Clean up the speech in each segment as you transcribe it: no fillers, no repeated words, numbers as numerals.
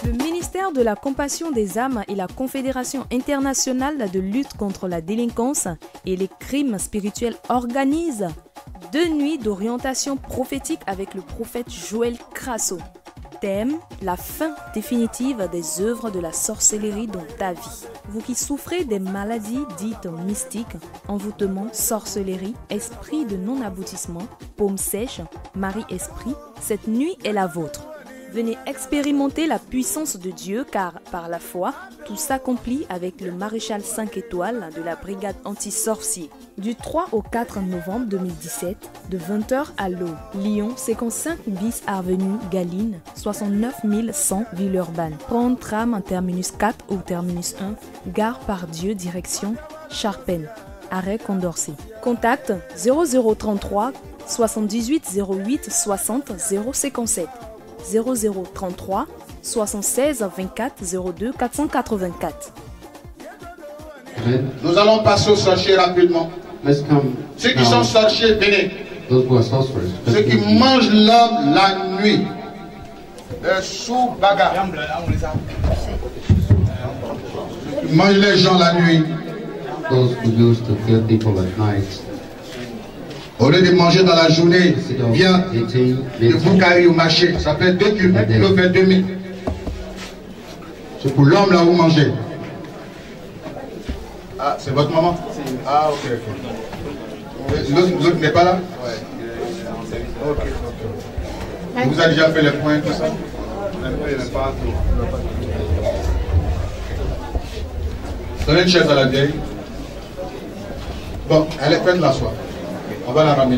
Le ministère de la Compassion des âmes et la Confédération internationale de lutte contre la délinquance et les crimes spirituels organisent 2 nuits d'orientation prophétique avec le prophète Joël Crasso. Thème: la fin définitive des œuvres de la sorcellerie dans ta vie. Vous qui souffrez des maladies dites mystiques, envoûtement, sorcellerie, esprit de non-aboutissement, paume sèche, Marie-Esprit, cette nuit est la vôtre. Venez expérimenter la puissance de Dieu car, par la foi, tout s'accomplit avec le maréchal 5 étoiles de la brigade anti-sorcier. Du 3 au 4 novembre 2017, de 20h à l'eau, Lyon, 55 bis avenue Galine, 69 100 Villeurbanne. Prendre tram terminus 4 ou terminus 1, gare par Dieu, direction Charpennes, arrêt Condorcet. Contact 0033 78 08 60 057. 0033 76 24 02 484. Nous allons passer aux sorciers rapidement. Ceux qui sont sorciers, venez. Ceux qui mangent l'homme la nuit. Sous-baga. Mangent les gens la nuit. Those who used to kill people at night. Au lieu de manger dans la journée, viens de Boukari au marché. Ça fait 2 km, il fait 2000. C'est pour l'homme là où manger. Ah, c'est votre maman? Ah, ok, ok. L'autre n'est pas là? Ok, ok. Vous avez déjà fait les points, tout ça? Donnez une chaise à la vieille. Bon, elle est prête de l'asseoir. On va la ramener.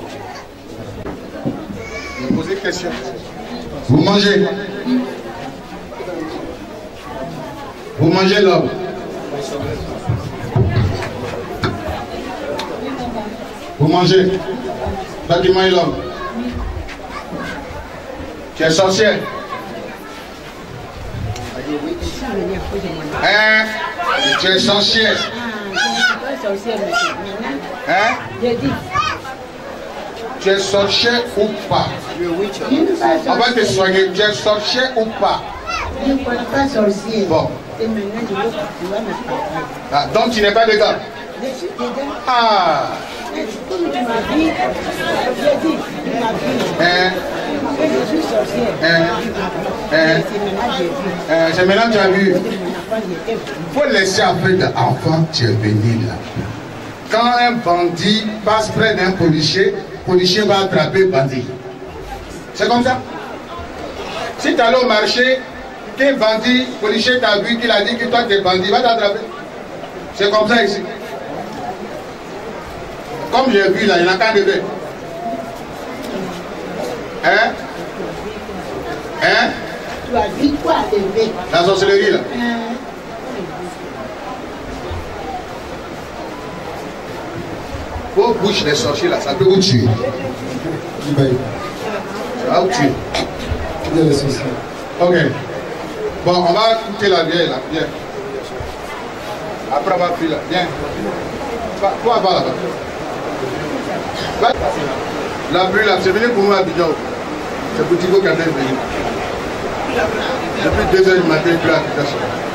Vous posez une question. Vous mangez. Vous mangez l'homme. Vous mangez. Toi qui manges l'homme. Tu es sorcière. Hein? Tu es sorcière. Hein? Tu es sorcier ou pas? On va te soigner. Tu es sorcier ou pas? Je ne suis pas sorcier. Bon. Ah, donc tu n'es pas dedans? Je suis dedans. Ah. Comme tu m'as dit, j'ai dit, tu m'as dit. Hein? Je suis sorcière. C'est maintenant que tu as vu. Il faut laisser après l'enfant, tu es venu là. Quand un bandit passe près d'un policier, le policier va attraper le bandit. C'est comme ça. Si tu allais au marché, qu'un bandit, le policier t'a vu, qu'il a dit que toi tu es bandit, il va t'attraper. C'est comme ça ici. Comme j'ai vu là, il n'y en a qu'un de deux. Hein? Hein? Tu as dit quoi, bébé? La sorcellerie là. Vos bouches les sorciers là, ça peut vous tuer. Ça va vous tuer. Ok. Bon, on va écouter la vieille là. Viens. Après on va plus là. Viens. Toi va là-bas. La pluie là, c'est venu pour nous à Abidjan. C'est pour Thibaut qui a venu. Depuis 2h du matin, il pleut à Abidjan.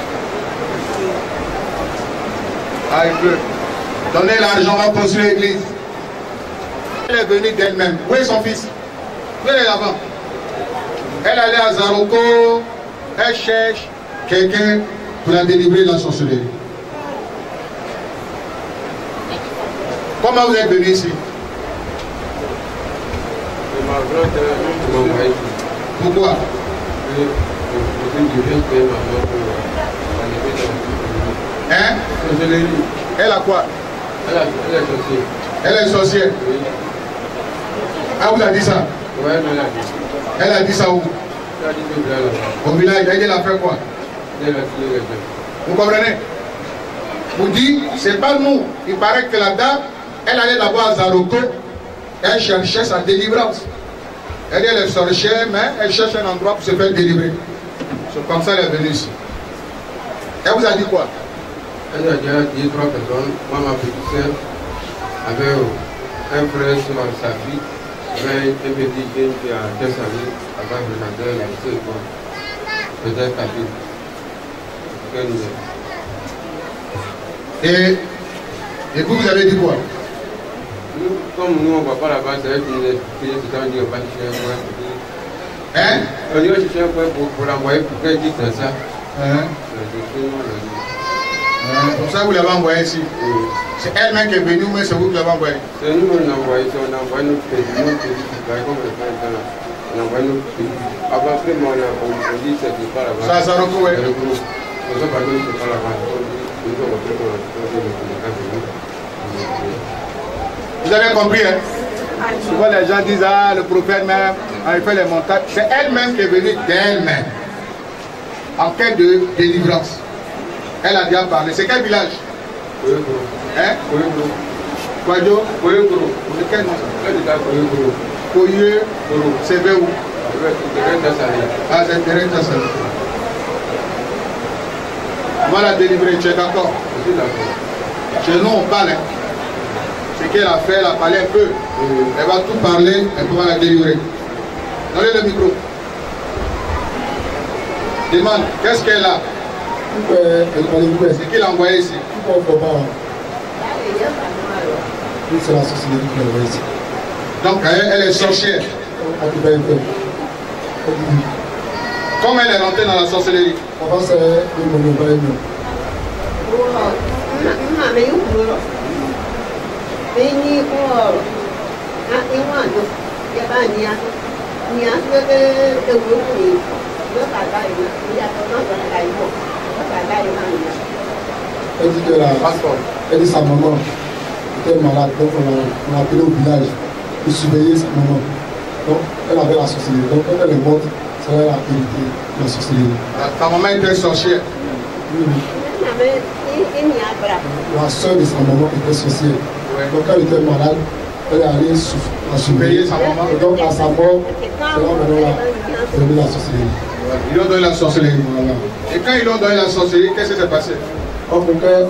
Ah, il pleut. Donnez l'argent, on va construire l'église. Elle est venue d'elle-même. Où est son fils? Où elle est là-bas? Elle allait à Zaroko. Elle cherche quelqu'un pour la délivrer de la sorcellerie. Comment vous êtes venu ici? Pourquoi? Hein? Elle a quoi? Elle est sorcière. Oui. Ah, vous a dit ça? Oui, elle a dit. Elle a dit ça où? Elle a dit au village. Au village, elle a fait quoi? Elle a tué les gens. Vous comprenez? Vous dites, c'est pas nous. Il paraît que la dame, elle allait d'abord à Zaroko, elle cherchait sa délivrance. Elle est sorcière, mais elle cherche un endroit pour se faire délivrer. C'est comme ça qu'elle est venue ici. Elle vous a dit quoi? Elle a déjà dit 3 personnes. Moi, ma petite soeur avait un frère sur sa fille, avait un petit jeune qui a 200 000, avant de regarder la lycée. peut-être Kabyle. Et vous avez dit quoi? Comme nous, on ne va pas là-bas, c'est vrai que nous on dit on va chercher un point. Hein? On dit on cherche un point pour l'envoyer pour qu'elle dise ça. Pour ça, vous l'avez envoyé ici. C'est elle-même qui est venue, mais c'est vous qui l'avez envoyé. C'est nous qui l'avons envoyé, on a envoyé notre pays, comme le fait là. On a envoyé notre pays. Avant, après, on dit que c'est pas là-bas. Ça recouvre. On ne pas dit que c'est pas là-bas. Vous avez compris, hein? Souvent les gens disent, ah, le prophète même, il fait les montages. C'est elle-même qui est venue d'elle-même, en quête de délivrance. Elle a déjà parlé. C'est quel village? Hein? Kwadjo? C'est quel nom? Koye? C'est vers où? Ah, c'est derrière Tassali. On va la délivrer, tu es d'accord? Chez nous, on parle. Hein? Ce qu'elle a fait, elle a parlé un peu. Elle va tout parler, elle va la délivrer. Donnez le micro. Demande, qu'est-ce qu'elle a? C'est qui l'a envoyé ici? C'est la société qui l'a envoyé ici. Donc elle est sorcière. Comment elle est rentrée dans la sorcellerie? Elle dit que sa maman était malade, donc on a appelé au village pour surveiller sa maman. Donc elle avait la sorcellerie. Donc quand elle est morte, ça va la hérité de la sorcellerie. Ta maman était sorcière? Oui. La soeur de sa maman était sorcière. Donc quand elle était malade, elle est allée la surveiller sa maman. Et donc à sa mort, c'est là maintenant elle a donné la sorcellerie. Ils ont donné la sorcellerie. Voilà. Et quand ils ont donné la sorcellerie, qu'est-ce qui s'est passé? Parce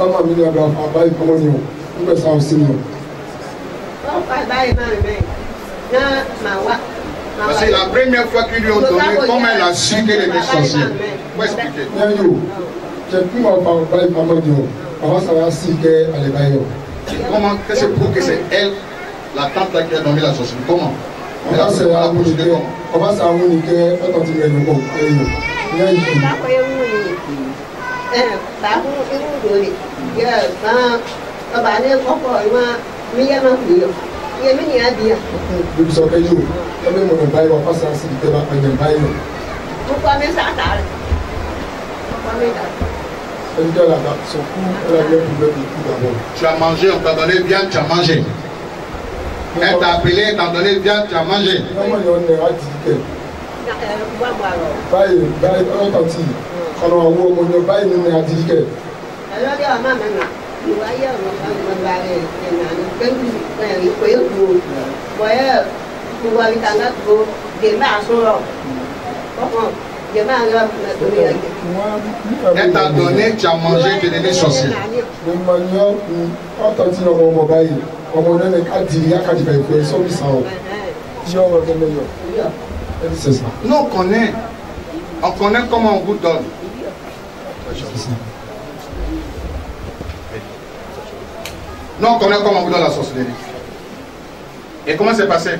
que la première fois qu'ils lui ont donné, comment elle a su qu'elle était sorcière? Vous expliquer. Comment? Qu'est-ce que c'est elle, la tante qui a donné la sorcellerie? Comment? Elle a fait la procédure comment? Tu as mangé, on t'a donné viande, tu as mangé. Elle t'a appelé, elle t'a donné viande, tu as mangé. Elle t'a donné, tu as mangé, tu es devenu sorcier. Nous on connaît comment on vous donne. Nous on connaît comment on vous donne la sorcellerie. Et comment c'est passé?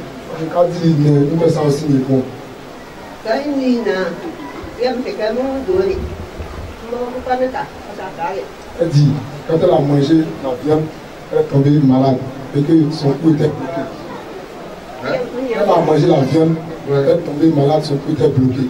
Elle dit, quand elle a mangé la viande, elle est tombée malade et que son cou était bloqué. Elle a mangé la viande, elle est tombée malade, son cou était bloqué.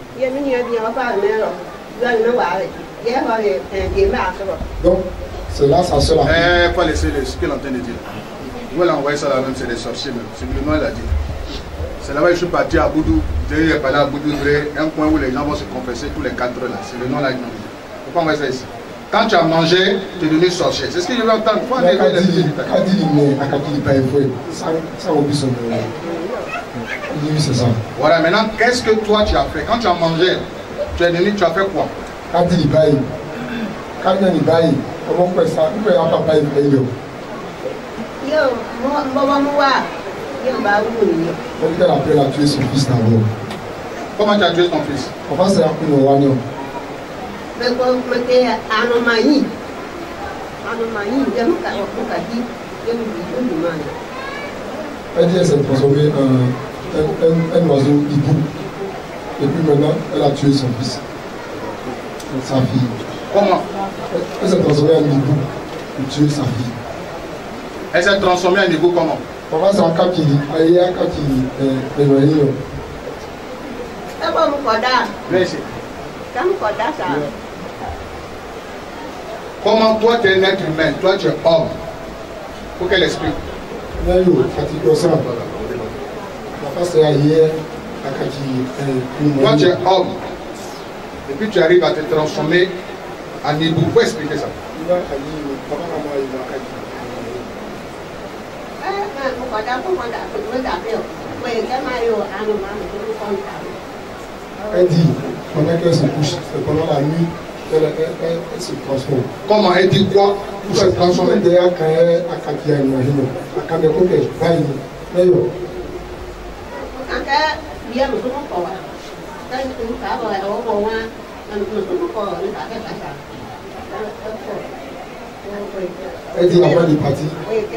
Donc, c'est là sa soeur. Il faut laisser ce qu'elle est en train de dire. Vous allez envoyer ça là-même, c'est des sorciers même. C'est le nom, elle a dit. C'est là-bas que je suis parti à Boudou. J'ai parlé à Boudou, un point où les gens vont se confesser tous les 4 heures là. C'est le nom là. Pourquoi on va ça ici? Quand tu as mangé, tu es devenu sorcier. C'est ce que je veux entendre. C'est ça. Voilà, maintenant, qu'est-ce que toi tu as fait? Quand tu as mangé, tu es devenu, tu as fait quoi? Elle a tué son fils d'abord. Comment tu as tué ton fils? Papa c'est un peu le roi. Elle dit qu'elle s'est transformée en un oiseau hibou. Et puis maintenant, elle a tué son fils. Sa fille. Comment? Elle s'est transformée en hibou pour tuer sa fille. Elle s'est transformée en hibou comment? Papa c'est un cas qui est noyé. Viens ici. Comment toi tu es un être humain, toi tu es homme? Faut qu'elle explique. Toi tu es homme. Et puis tu arrives à te transformer en hibou. Faut expliquer ça. Elle dit, pendant qu'elle se couche, pendant la nuit, elle se transforme. Comment? Elle dit quoi? Pour se transformer derrière quand elle a Katia imagine. Quand elle est pas d'ailleurs. Elle dit avant de partir.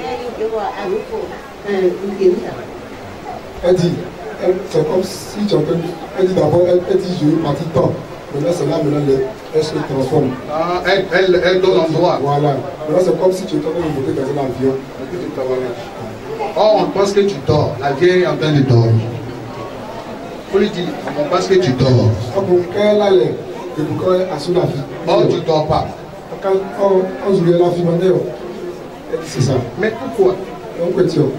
Elle dit, c'est comme si tu entends. Elle dit d'abord, elle dit je vais partir tant. Maintenant c'est là, maintenant elle se transforme. Ah, elle donne endroit. Voilà. Maintenant c'est comme si tu étais en train de monter dans un avion. Et puis tu t'envoies. Oh, on pense que tu dors. La vieille est en train de dormir. Faut lui dire, on pense que tu dors. Quand elle a l'air, et pourquoi elle a sous la vie. Oh, tu dors pas. Quand on se la vie, c'est ça. Mais pourquoi? Donc, question.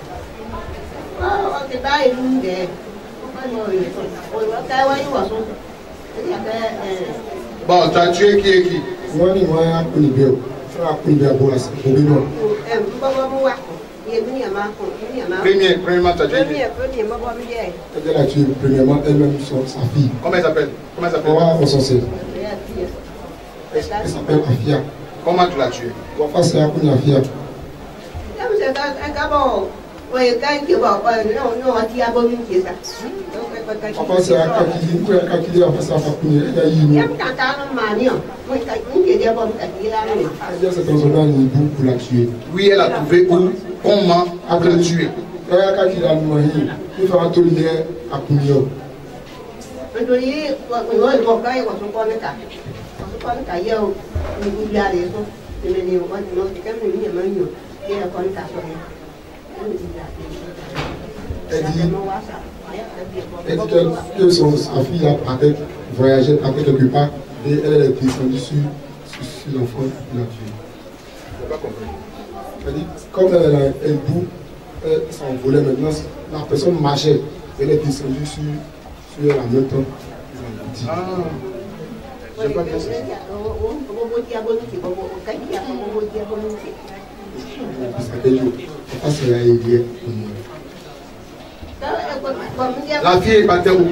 Bon, tu as tué qui et qui? Moi, je suis Premièrement, tu as tué qui? Elle a tué premièrement elle-même sa fille. Comment elle s'appelle? Comment elle s'appelle? On s'en sait. Elle s'appelle Afia. Comment tu l'as tué? Papa, c'est un peu Afia. Papa, c'est un kakili, après ça, elle a eu. Elle s'est transformée en hibou pour la tuer. Oui, elle a trouvé où? Comment après le tuer? Elle a kakili à nous, il faut atelier à Punio. Elle dit que sa fille a partait voyager, partait quelque part et elle est descendue sur l'enfant qui l'a tué. Je n'ai pas compris. Elle dit comme elle bout, elle s'envolait maintenant, la personne marchait, elle est descendue sur elle en même temps. Ah, je n'ai pas bien ça. La fille est partie où?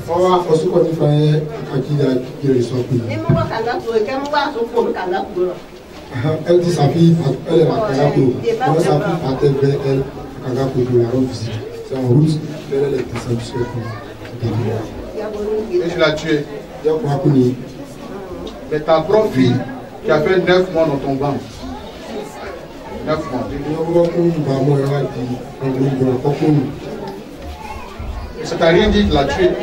Elle dit sa fille, elle est à Kagapo. Quand sa fille partait vers elle, à Kagapo pour la rendre visite. C'est en route, elle est descendue sur elle. Et tu l'as tuée. Mais ta propre fille, qui a fait 9 mois dans ton ventre. 9 mois. Ça t'a rien dit de la tuer?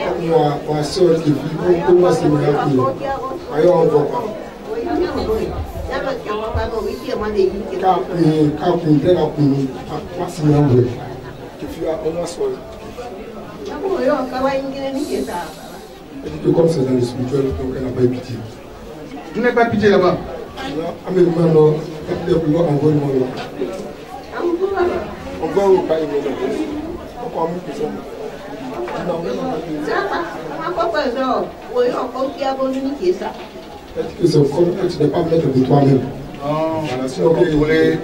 Elle dit que comme c'est dans le spirituel, donc elle n'a pas eu pitié. Tu n'as pas pitié là-bas? Non, on voit où pas elle dit que c'est comme tu n'es pas maître de toi-même. Voilà, c'est contrôlé.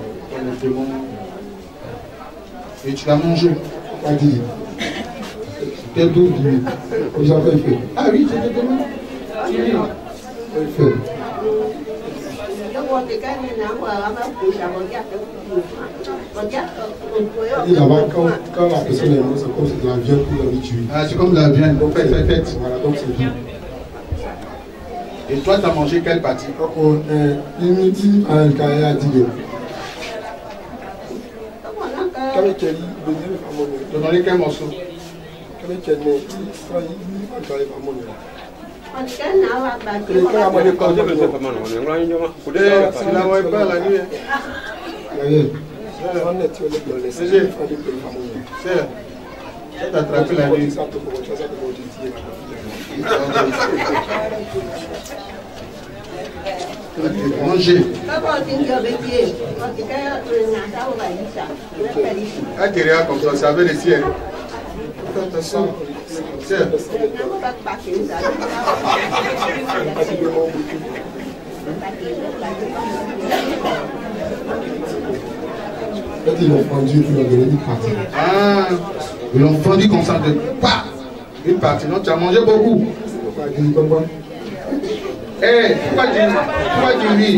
Et tu l'as mangé. Elle dit. T'es d'où dit? Comme j'avais fait. Ah oui, c'était demain. Elle fait. Et là-bas, quand la personne est morte, c'est comme si de la viande pour la tuer. Ah, c'est comme de la viande, donc faites. Voilà, donc c'est tout. Et toi, tu as mangé quelle partie? Il me dit à un carré à 10 euros. Tu as mangé quel morceau? Tu as attrapé la nuit. Manger. Derrière comme ça, c'est avec les ciels. Attention. Tiens. Quand ils l'ont fendu, ils l'ont donné une partie. Ah, ils l'ont fendu comme ça de pas une partie. Non, tu as mangé beaucoup. Eh, pourquoi tu ris?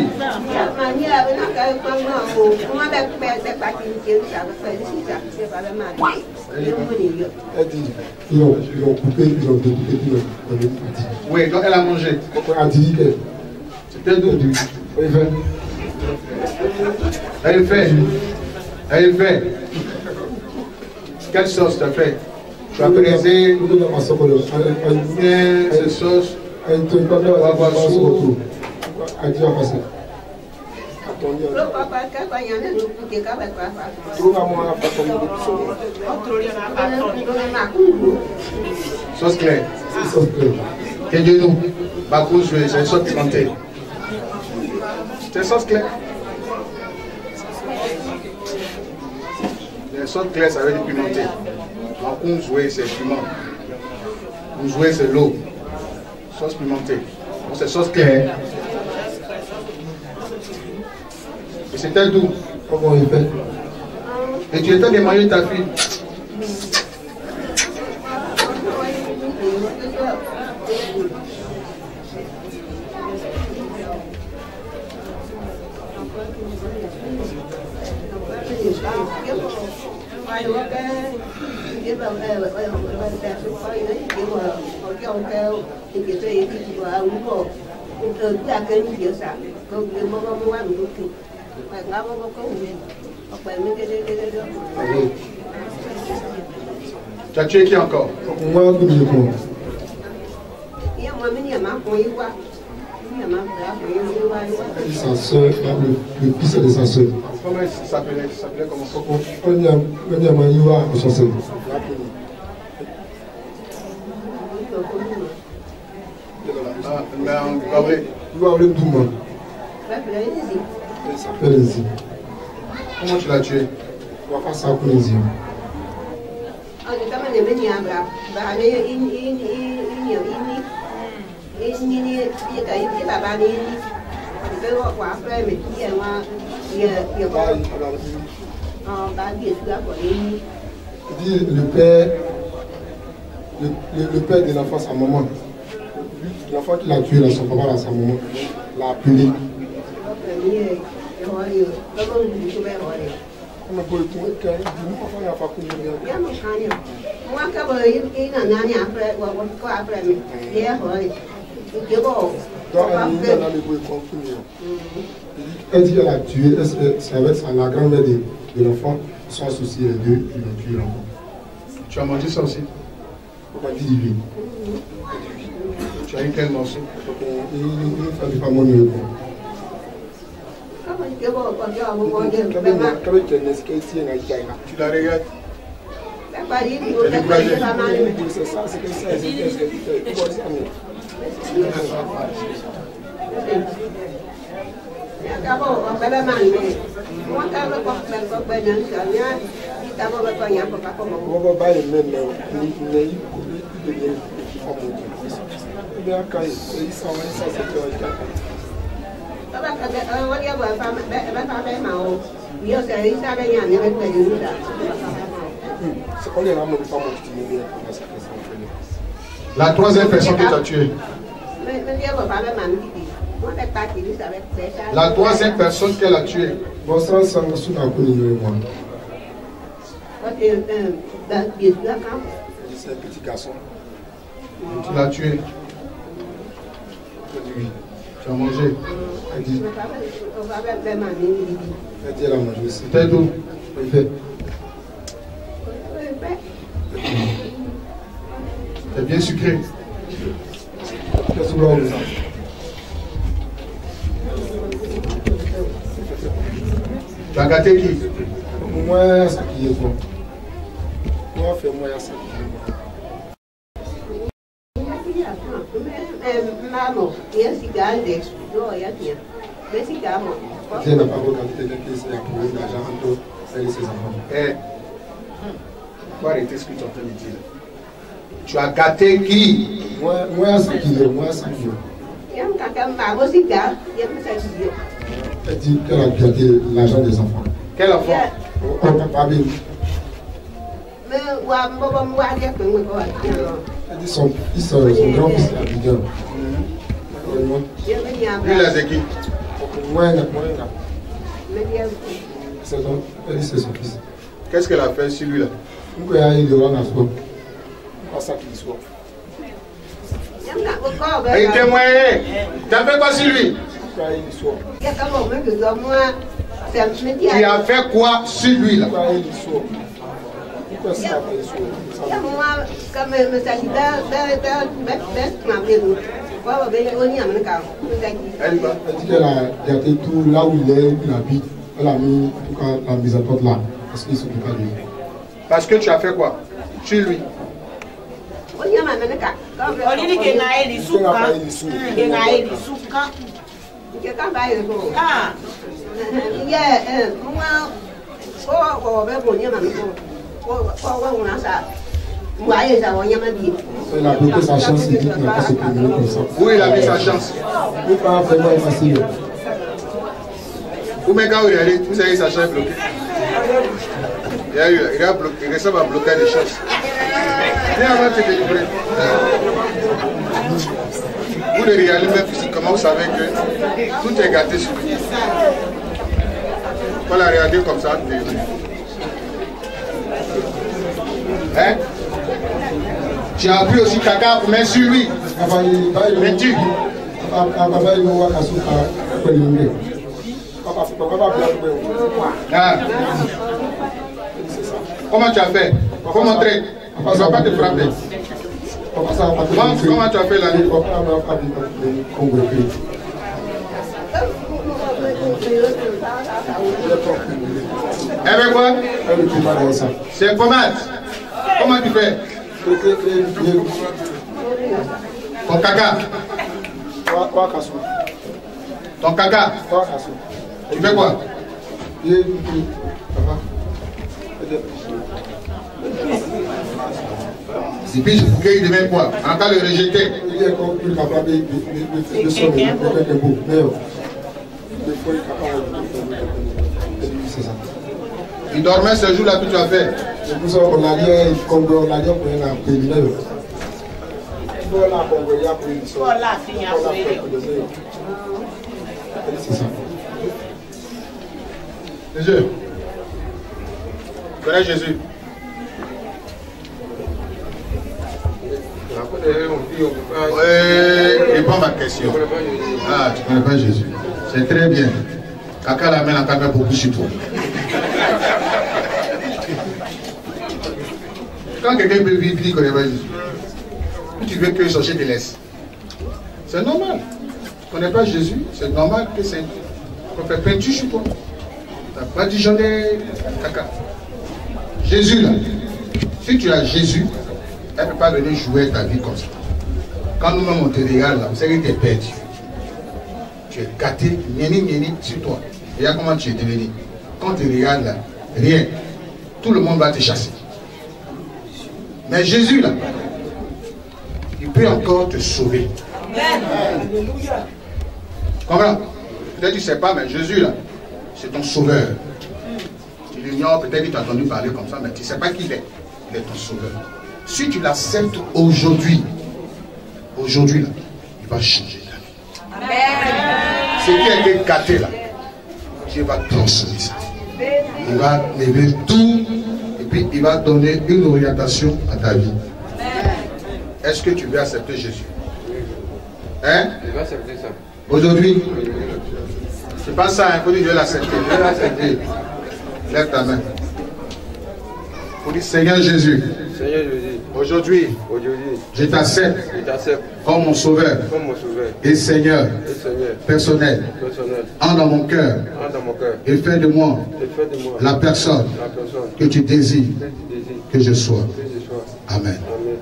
Ils l'ont coupé, ils l'ont découpé, ils l'ont donné une partie. Oui, donc elle a mangé. Elle a dit que c'était d'où? Elle fait. Quelle sauce tu as fait? Tu as braisé cette sauce. Sauce claire. Que Dieu nous. Bakou joué, c'est une sauce pimentée. C'est sauce claire. Les sauces claires, ça veut dire pimenté. Bakou joué, c'est piment. Vous jouez, c'est l'eau. Sauce pimentée. Donc c'est sauce claire. Et c'était doux. Comment il fait? Et tu étais démaillé ta fille. Tu as tué qui encore? Moi, sa soeur, le fils de sa soeur. Comment il s'appelait? Il s'appelait comment? On y a Maïwa à son sein. Mais en Gabriel. Il va aller Douma. Il s'appelle Enzi. Comment tu l'as tué? On va faire ça pour Enzi. Il dit le père de l'enfant, sa maman. L'enfant qui l'a tué, là, son papa, là, sa maman, l'a appelé. Elle dit qu'elle a tué, c'est avec la grand-mère de l'enfant, sans souci, les deux, ils ont tué l'enfant. Tu as mangé ça aussi? On m'a dit du vin. Tu as eu quel morceau? Il ne fait pas mon niveau. Tu l'as regardé? C'est ça, c'est La troisième personne que tu as tuée. La troisième personne qu'elle a tuée. C'est un petit garçon. Tu l'as tué. Oui. Tu as mangé. Elle dit elle a mangé aussi. T'es d'où? C'est bien sucré. Qu'est-ce que vous avez? Tu as gâté qui? Moi, c'est qui est bon. Moi, fais-moi ça. Elle n'a pas regardé quelqu'un qui essaie d'accumuler de l'argent entre elle et ses enfants. Eh, faut arrêter ce que tu es en train de dire. Tu as gâté qui? Moi, c'est qui est. Moi, c'est qui est. Elle dit qu'elle a gâté l'argent des enfants. Quel enfant? On ne peut pas bien. Elle dit son grand-fils est Abidjan. Lui, là, c'est qui? Elle dit c'est son fils. Qu'est-ce qu'elle a fait sur lui là? Hey, témoin, t'as fait quoi sur lui? Tu as fait quoi sur lui là? Elle dit qu'elle a gâté tout là où il est, où il habite. Elle a mis en tout cas la mise à porte là. Parce qu'il ne s'occupe pas de lui. Parce que tu as fait quoi sur lui? Elle a bloqué sa chance, il dit qu'il n'a pas se prévenir comme ça. Où il a mis sa chance? Il pas vraiment facile. Où mais quand il est allé, vous savez sa chance bloquée. Il ressemble à bloquer des chances. Viens avant de te délivrer. Vous le regardez même physiquement, vous savez que tout est gâté sur lui. Faut la regarder comme ça, délivrer. Hein? Tu as pris aussi caca pour mettre sur lui. Mais tu. Ah. Comment tu as fait? Faut montrer. Il ne va pas te frapper. Comment tu as fait là? Eh bien quoi? C'est pommade. Comment tu fais? Ton caca. Ton caca. Tu fais quoi? Si puis je bouquet, il devient quoi? En cas de rejeter. Il dormait ce jour-là que tu as fait. Jésus. Connais Jésus. Réponds ma question. Ah, tu ne connais pas Jésus. C'est très bien. Caca la main, la caca beaucoup sur toi. Quand quelqu'un peut vivre, il ne connaît pas Jésus. Tu veux que sorcier te laisse. C'est normal. Tu ne connais pas Jésus, c'est normal que c'est qu'on fait peinture sur toi. Tu n'as pas dit j'en ai caca. Jésus là, si tu as Jésus, elle ne peut pas venir jouer ta vie comme ça. Quand nous-mêmes on te regarde là, vous savez que tu es perdu. Tu es gâté, nieni sur toi. Regarde comment tu es devenu. Quand tu regardes là, rien. Tout le monde va te chasser. Mais Jésus là, il peut encore te sauver. Tu comprends? Peut-être tu ne sais pas, mais Jésus là, c'est ton sauveur. Tu l'ignores, peut-être qu'il t'a entendu parler comme ça, mais tu ne sais pas qui il est. Il est ton sauveur. Si tu l'acceptes aujourd'hui, là, il va changer ta vie. Amen. Ce qui a été gâté là, Dieu va transformer ça. Il va lever tout et puis il va donner une orientation à ta vie. Est-ce que tu veux accepter Jésus? Hein? Je vais accepter ça. Aujourd'hui, c'est pas ça, il faut dire je vais l'accepter. Je vais l'accepter. Lève ta main. Il faut dire Seigneur Jésus. Seigneur Jésus. Aujourd'hui, je t'accepte comme mon sauveur et Seigneur personnel. Entre dans mon cœur et fais de moi la personne que tu désires que je sois. Amen.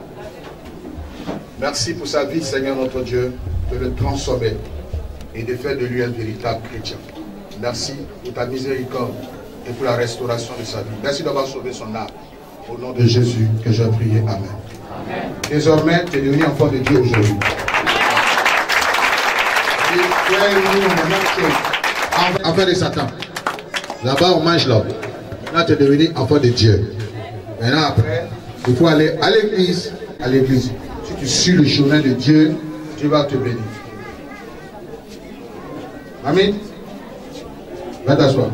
Merci pour sa vie, Seigneur notre Dieu, de le transformer et de faire de lui un véritable chrétien. Merci pour ta miséricorde et pour la restauration de sa vie. Merci d'avoir sauvé son âme. Au nom de Jésus que j'ai prié. Amen. Amen. Désormais, tu es devenu enfant de Dieu aujourd'hui. Tu es devenu la même chose. Enfant de Satan. Là-bas, on mange l'homme. Là, tu es devenu enfant de Dieu. Maintenant, après, il faut aller à l'église. À l'église. Si tu suis le chemin de Dieu, Dieu va te bénir. Amen. Va t'asseoir.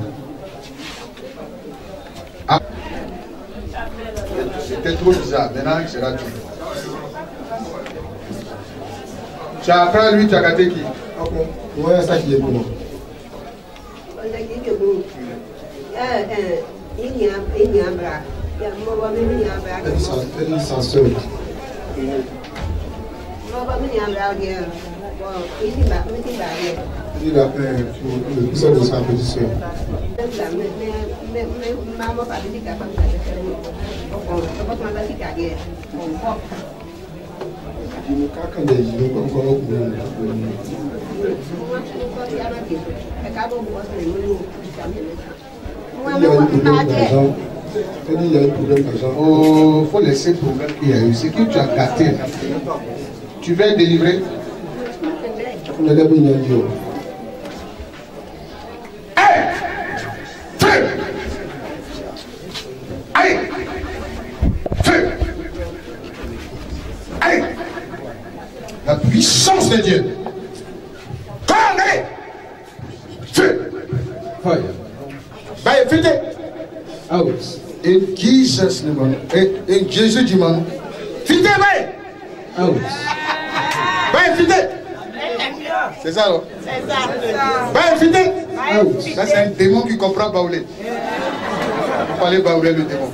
Ah. C'était trop bizarre. Maintenant, il sera tout. Tu as après lui, tu as gâté qui? Ouais, c'est ça qui est pour moi. Elle s'en sort. Il a fait ça de sa petite soeur. Oh, il faut laisser le problème qu'il y a eu. C'est que tu as gâté. Tu vas être délivré. Hey! Feu! Hey! Feu! Hey! La puissance de Dieu. Allez! Feu! Fire. By fide. Out. In Jesus' name. In Jesus' name. Fide, by. Out. By fide. C'est ça, non? C'est ça. By fide. Out. Ça, c'est un démon qui comprend baoulé. Il fallait baouler le démon.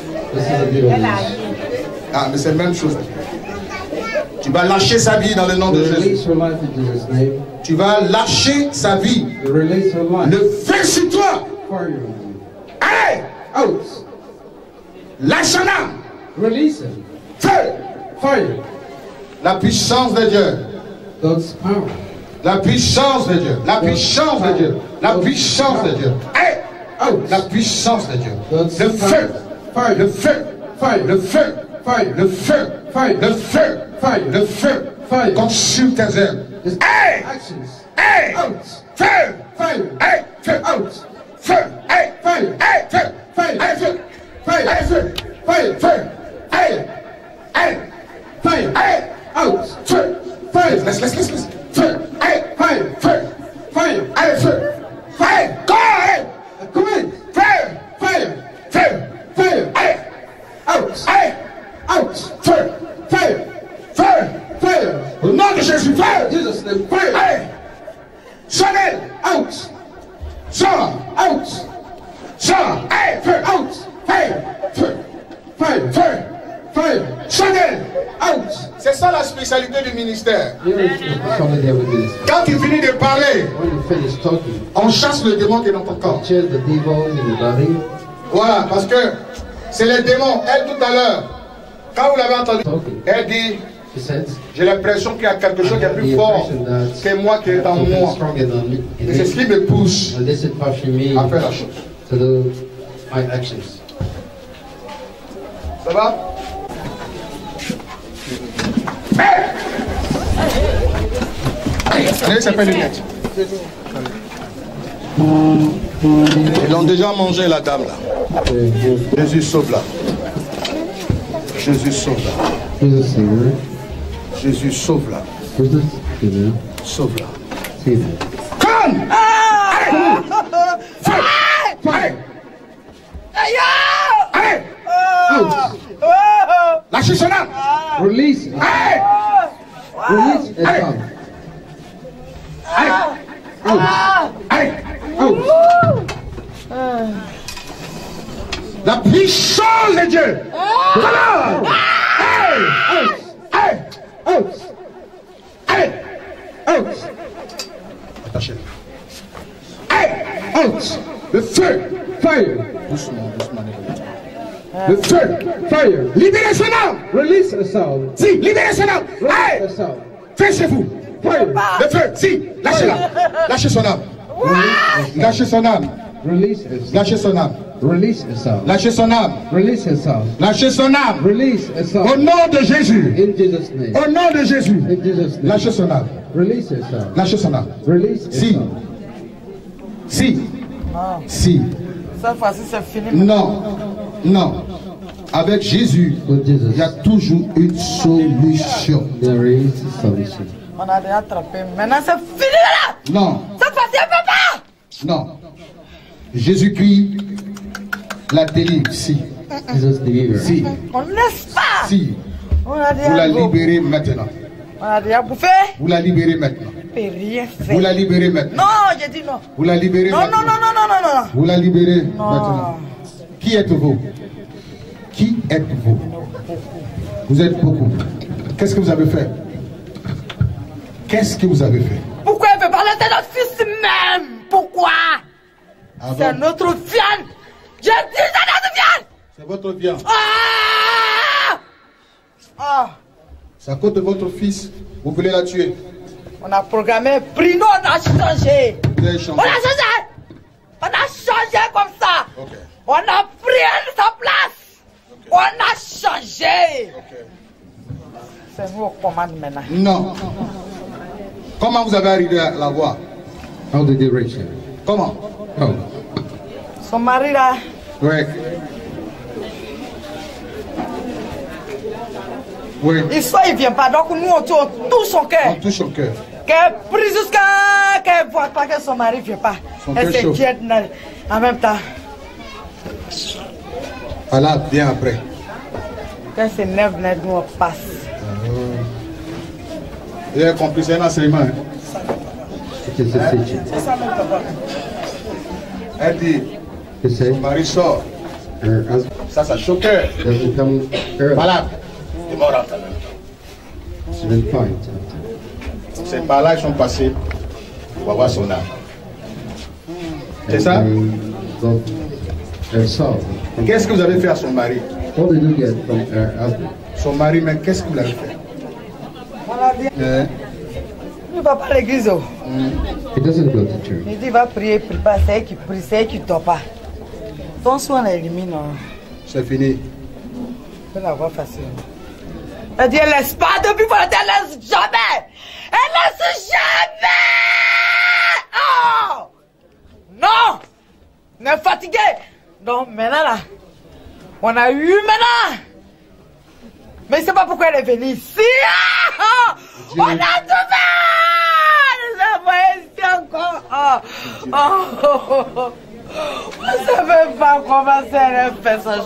Ah, mais c'est la même chose. Tu vas lâcher sa vie dans le nom de Jésus. Tu vas lâcher sa vie. Le feu sur toi. Allez! Out! Lâche son âme. Release him. Feu! Fire! La puissance de Dieu. God's power. La puissance de Dieu. La puissance de Dieu. La puissance de Dieu. Allez! Out! La puissance de Dieu. Le feu! Fire! Le feu! Fire! Le feu! Fire! Le feu! Fire! Le feu! Fire! Le feu! Fire! Consume tes œuvres. Hey! Hey! Out! Feu! Fire! Hey! Feu! Out! Feu! Hey! Fire! Hey! Feu! Fire! Hey! Feu! Fire! Hey! Feu! Fire! Feu! Hey! Hey! Fire! Hey! Out! Feu! Fire! Laisse! Feu! Hey! Fire! Feu! Fire! Hey! Feu! Fire! Go! Hey! Come in! Feu! Fire! Feu! Fire! Hey! Out! Hey! Out! Feu! Fire! Feu! Fire! Au nom de Jésus! Feu! Jesus name! Fire! Hey! Chanel! Out! Sors! Out! Sors! Hey! Feu! Out! Fire! Feu! Fire! Feu! Fire! Chanel! Out! C'est ça la spécialité du ministère. Quand tu finis de parler, on chasse le démon qui est dans ton corps. Voilà, parce que c'est les démons. Elle tout à l'heure, quand vous l'avez entendu, elle dit, j'ai l'impression qu'il y a quelque chose qui est plus fort que moi qui est en moi. Et c'est ce qui me pousse à faire la chose. Ça va? Allez, ça fait lunettes. Ils l'ont déjà mangé, la dame là. Jésus sauve là. Jésus sauve là. Jésus sauve là. Sauve là. Donne. Allez. Allez. Lâchez son âme. Release. Allez. Release his tongue. Allez. La puissance de Dieu. Come on. Allez. Attachez. Allez. Le feu. Fire. Doucement. Le feu. Fire. Libérez son âme. Release a soul. Si, libérez son âme. Release Allez. a soul. Faites chez vous. Fire. Le feu. Si, lâchez-la. Lâchez son âme. Lâchez son âme. Release his soul. Lâchez son âme. Release his soul. Lâchez son âme. Release his soul. Lâchez son âme. Release his soul. Au nom de Jésus. In Jesus' name. Au nom de Jésus. In Jesus' name. Lâchez son âme. Release his soul. Lâchez son âme. Release his Si. soul. Si. Cette fois-ci, c'est fini. Non. Avec Jésus, With Jesus, il y a toujours une solution. there is a solution. On a déjà attrapé. Maintenant, c'est fini là. Non. Cette fois-ci, elle peut pas. Non. Jésus-Christ la délivre. Si. Jesus delivered. Si. On ne laisse pas. Si. On a Vous la déjà libérez maintenant. On a déjà bouffé. Vous la libérez maintenant. On ne peut rien faire. Vous la libérez maintenant. Non, j'ai dit non. Vous la libérez Non, maintenant. non. Vous la libérez maintenant. Qui êtes-vous? Qui êtes-vous? Vous êtes beaucoup. Qu'est-ce que vous avez fait? Qu'est-ce que vous avez fait? Pourquoi elle veut pas laisser notre fils même? Pourquoi? C'est notre viande. J'ai dit c'est notre viande. C'est votre viande. Ah! C'est à cause de votre fils. Vous voulez la tuer. On a programmé, pris, nous on a changé. Vous avez changé. On a changé. On a changé comme ça. Ok. On a pris sa place. On a changé. C'est nous aux commandes maintenant. Non. Comment vous avez arrivé à la voir? How did they reach him? Comment? Oh. Son mari là, Oui. Oui. il vient pas. Donc nous on touche son On cœur. touche son cœur. Qu'elle prie jusqu'à qu'elle ne voit pas que son mari ne vient pas. Son Elle cœur chaud. s'inquiète en même temps. Allah vient après. Quand c'est neuf, nous on passe. Vous avez compris, c'est un enseignement. Hein? It is a teaching. C'est ça même papa. Elle dit, He said, son mari sort. her husband Ça choqueur. doesn't come early. Malade. Il est mort en temps. She didn't fight. C'est par là qu'ils sont passés pour avoir son âme. C'est ça? So, her soul. Qu'est-ce que vous avez fait à son mari? What did you get from her husband? Son mari, mais qu'est-ce que vous l'avez fait? On a dit, Hein? il ne va pas à l'église. Oh. He doesn't go to church. Il dit, il va prier, prie pas. C'est elle qui prie, c'est elle qui ne dort pas. Ton soin l'élimine. C'est fini. Je vais l'avoir facile. Elle dit, elle laisse pas depuis pour elle laisse jamais. Elle laisse jamais. Oh! Non! On est fatigué. Donc maintenant là, on a eu maintenant. Mais je ne sais pas pourquoi elle est venue ici. Ah! On a tout fait. Nous avons ici encore. On ne savait pas comment elle fait ça.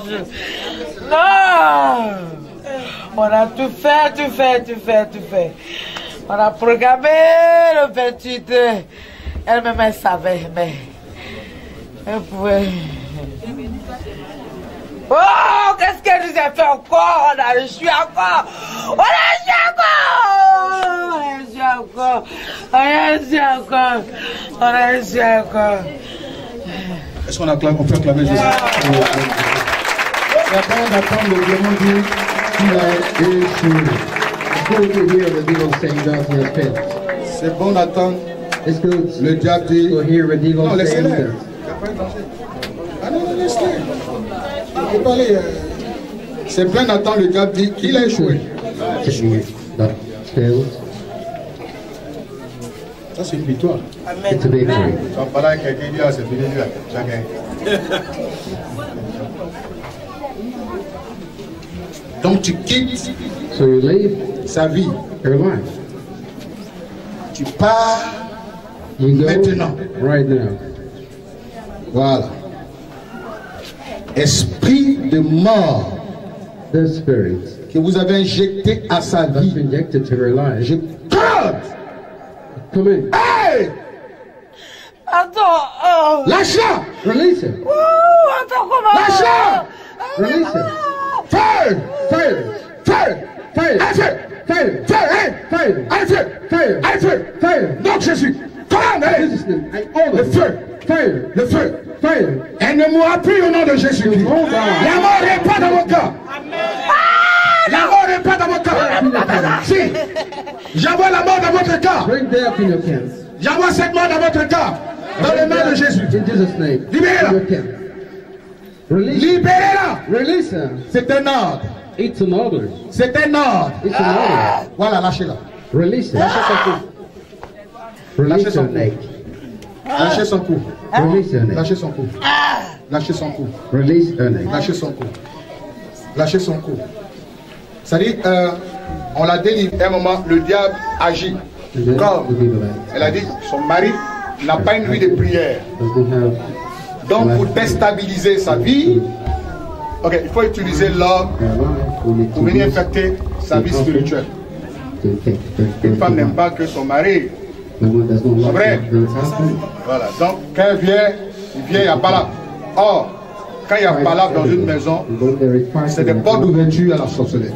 Non! On a tout fait. On a programmé le 28. Elle-même, elle savait, mais elle pouvait. Oh, qu'est-ce qu'elle nous a fait encore? On a échoué encore. Est-ce qu'on peut acclamer Jésus? C'est bon d'attendre le démon dire qu'il a échoué. It's good to hear the devil saying that he has failed. C'est bon d'attendre It's good le diable dire. to hear the devil Non, saying laissez-le. that. Ah non, laissez-le. Il faut parler. C'est bien d'attendre le diable dire qu'il a échoué. That failed. Ça, c'est une victoire. It's a victory. Tu vas parler avec quelqu'un qui dit, ah, c'est fini, chacun. Donc, tu quittes So you leave sa vie. your life. Tu pars You go maintenant. right now. Voilà. Esprit de mort The spirit que vous avez injecté à sa that's vie. injected to your life. Je commande. Come in. Hey! Attends. Lâche-la! Release it. Attends, comment? Lâche-la! Release it. Fire! Fire. Fire! Fire. Allez, feu! Fire. Fire! Hey! Fire. Allez, feu! Fire. Allez, feu! Fire. Nom de Jésus! Commande! In Allez! Jesus' name. I order Le feu! Fire. Le feu! Fire. Elle ne mourra plus au nom de Jésus. You won't die. La mort n'est pas dans mon corps. La mort n'est pas dans mon corps. Si. J'envoie la mort dans votre corps. Bring death in your camp. J'envoie cette mort dans votre corps. Dans le nom de Jésus. In Jesus' name. Libérez-la. In your camp. Release. Libérez-la. Release her. C'est un ordre. It's an order. C'est un ordre. It's an order. Voilà, lâchez-la. Release her. Lâchez son cou. Release Lâchez son her cou. neck. Lâchez son cou. Release her neck. Lâchez son cou. Lâchez son cou. Release her neck. Lâchez son cou. Lâchez son cou. C'est-à-dire, on l'a délivré. À un moment, le diable agit. And then Comme the people that elle a dit, son mari n'a pas une vie de prière. doesn't have Donc, pour déstabiliser sa vie, ok, il faut utiliser l'homme their life, we need pour to venir use infecter sa vie spirituelle. to take Une femme n'aime the pas que son mari. one does not like Vrai. her husband. Voilà. Donc, quand elle vient, il y a Balaam. Or, quand il y a Balaam dans une maison, When there is fire c'est in des the portes house, d'ouverture à la sorcellerie.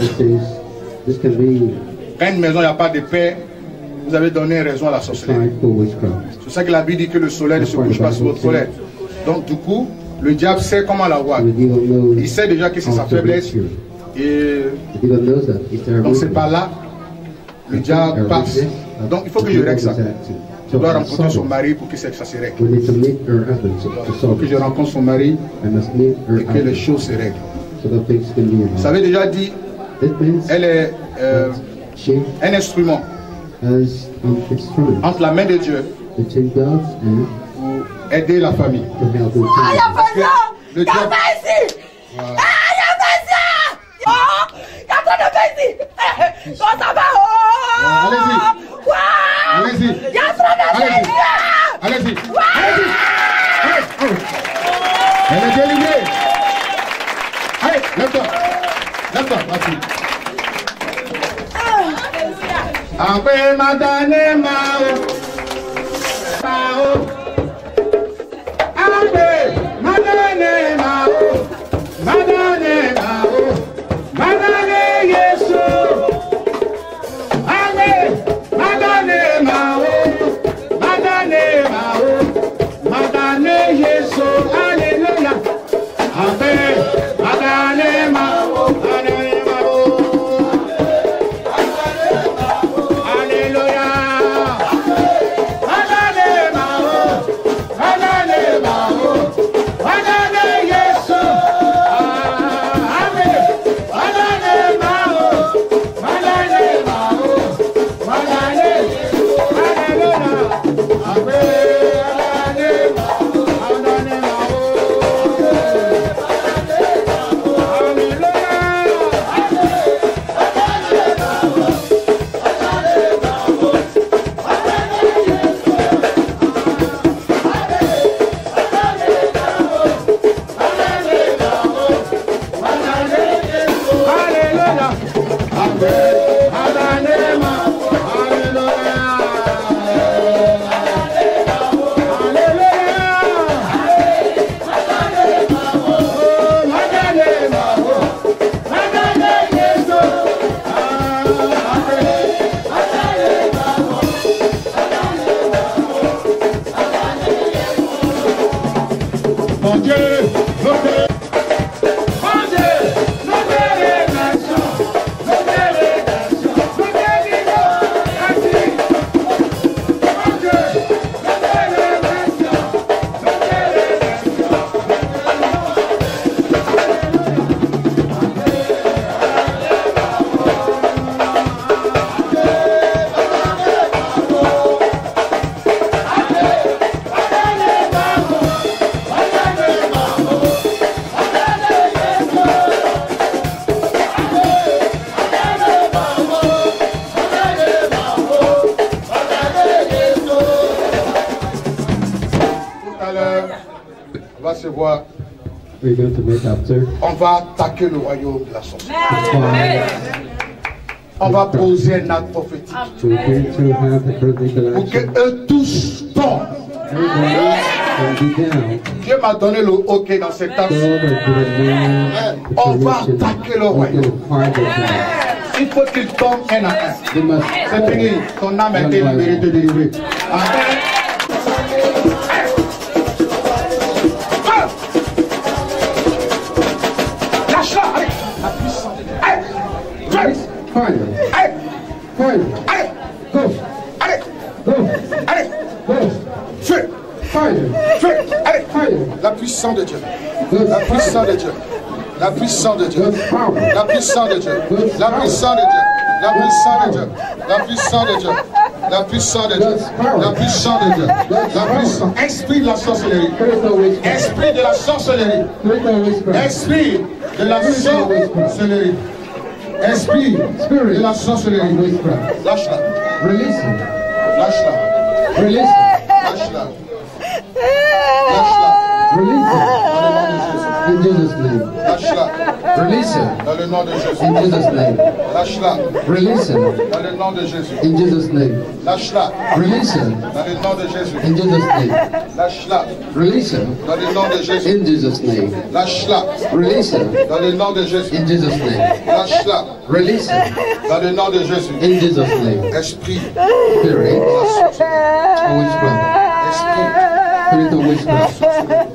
this can be Quand une maison, il n'y a pas de paix, vous avez donné raison à la sorcellerie. time for witchcraft. C'est ça que la Bible dit que le soleil ne se couche pas sur votre colère. Donc, du coup, le diable sait comment la voir. The devil knows Il sait déjà que c'est sa how to faiblesse. reach you. Et The devil knows that it's their donc, c'est weakness. par là, le diable passe. Donc, il faut que je règle ça. Je dois rencontrer son mari pour que ça se règle. We need to meet her husband to Il faut solve que je it. rencontre son mari I must meet her et que les husband choses se règlent. so that things can be Vous avez déjà dit, That means elle est she un instrument has an instrument entre la main de Dieu between God and pour aider la famille. to help the Il y a pas ça. Le Il y a diable, pas ici. Voilà. Il y a pas ça. Oh, il y a pas de pas ici. Comment ça va? Oh. Allez-y. Quoi? Allez-y. Il y a trop de Allez-y. ici. Allez-y. Allez-y. Allez. Elle est délivrée. Allez, lève-toi. Lève-toi, vas-y. Ape madane mao. Mao. Ape madane mao. Madane mao. Madane Yesu. Ape madane mao. Madane mao. Madane Yesu. Alléluia. Ape madane mao. Madane mao. Alléluia. Madane mao. Madane mao. Madane Yesu. Amen. Madane mao. Madane mao. Madane. Alléluia. Amen. Madane mao. Mon Dieu, mon Dieu. Mon Dieu, nos bénédictions, nos bénédictions, nos bénédictions. Mon Dieu, nos bénédictions, nos bénédictions. On va se voir. We're going to meet after. On va attaquer le royaume de la sorcellerie. On va poser un acte prophétique. We're going to have a political Pour que action. eux tous tombent. Everybody will be down. Dieu m'a donné le hockey dans cet acte. God has given man the On va permission. attaquer le We're royaume. going to fight it. Il faut qu'ils tombent un à un. They must C'est fini. Ton âme a été libérée, te délivrée. Amen. Lâche-la. Allez. La puissance. Allez. fire. Allez. Fire. Allez. Go. Allez. Go. Allez. Go. Feu. Fire. Feu. Allez. Fire. La puissance de Dieu. God's La power. puissance de Dieu. La puissance de Dieu. God's power. La puissance de Dieu. La puissance de Dieu. La puissance de Dieu. La puissance de Dieu. La puissance de Dieu. La puissance de Dieu. La puissance. Esprit de la sorcellerie. Spiritual witchcraft. Esprit de la sorcellerie. Spiritual witchcraft. Esprit de la sorcellerie. Esprit de la sorcellerie. Witchcraft. Lâche-la. Release him. Lâche-la. Release him. Lâche-la. Lâche-la. Release him. Dans le nom de Jésus. In Jesus' name. Lâche-la. Release him. Dans le nom de Jésus. In Jesus' name. Lâche-la. Release him. Dans le nom de Jésus. In Jesus' name. Lâche-la. Release him. Dans le nom de Jésus. In Jesus' name. Lâche-la. Release him. Dans le nom de Jésus. In Jesus' name. Lâche-la. Release him. Dans le nom de Jésus. In Jesus' name. Lâche-la. Release him. Dans le nom de Jésus. In Jesus' name. Esprit. Spirit of witchcraft. Esprit. Spirit of witchcraft.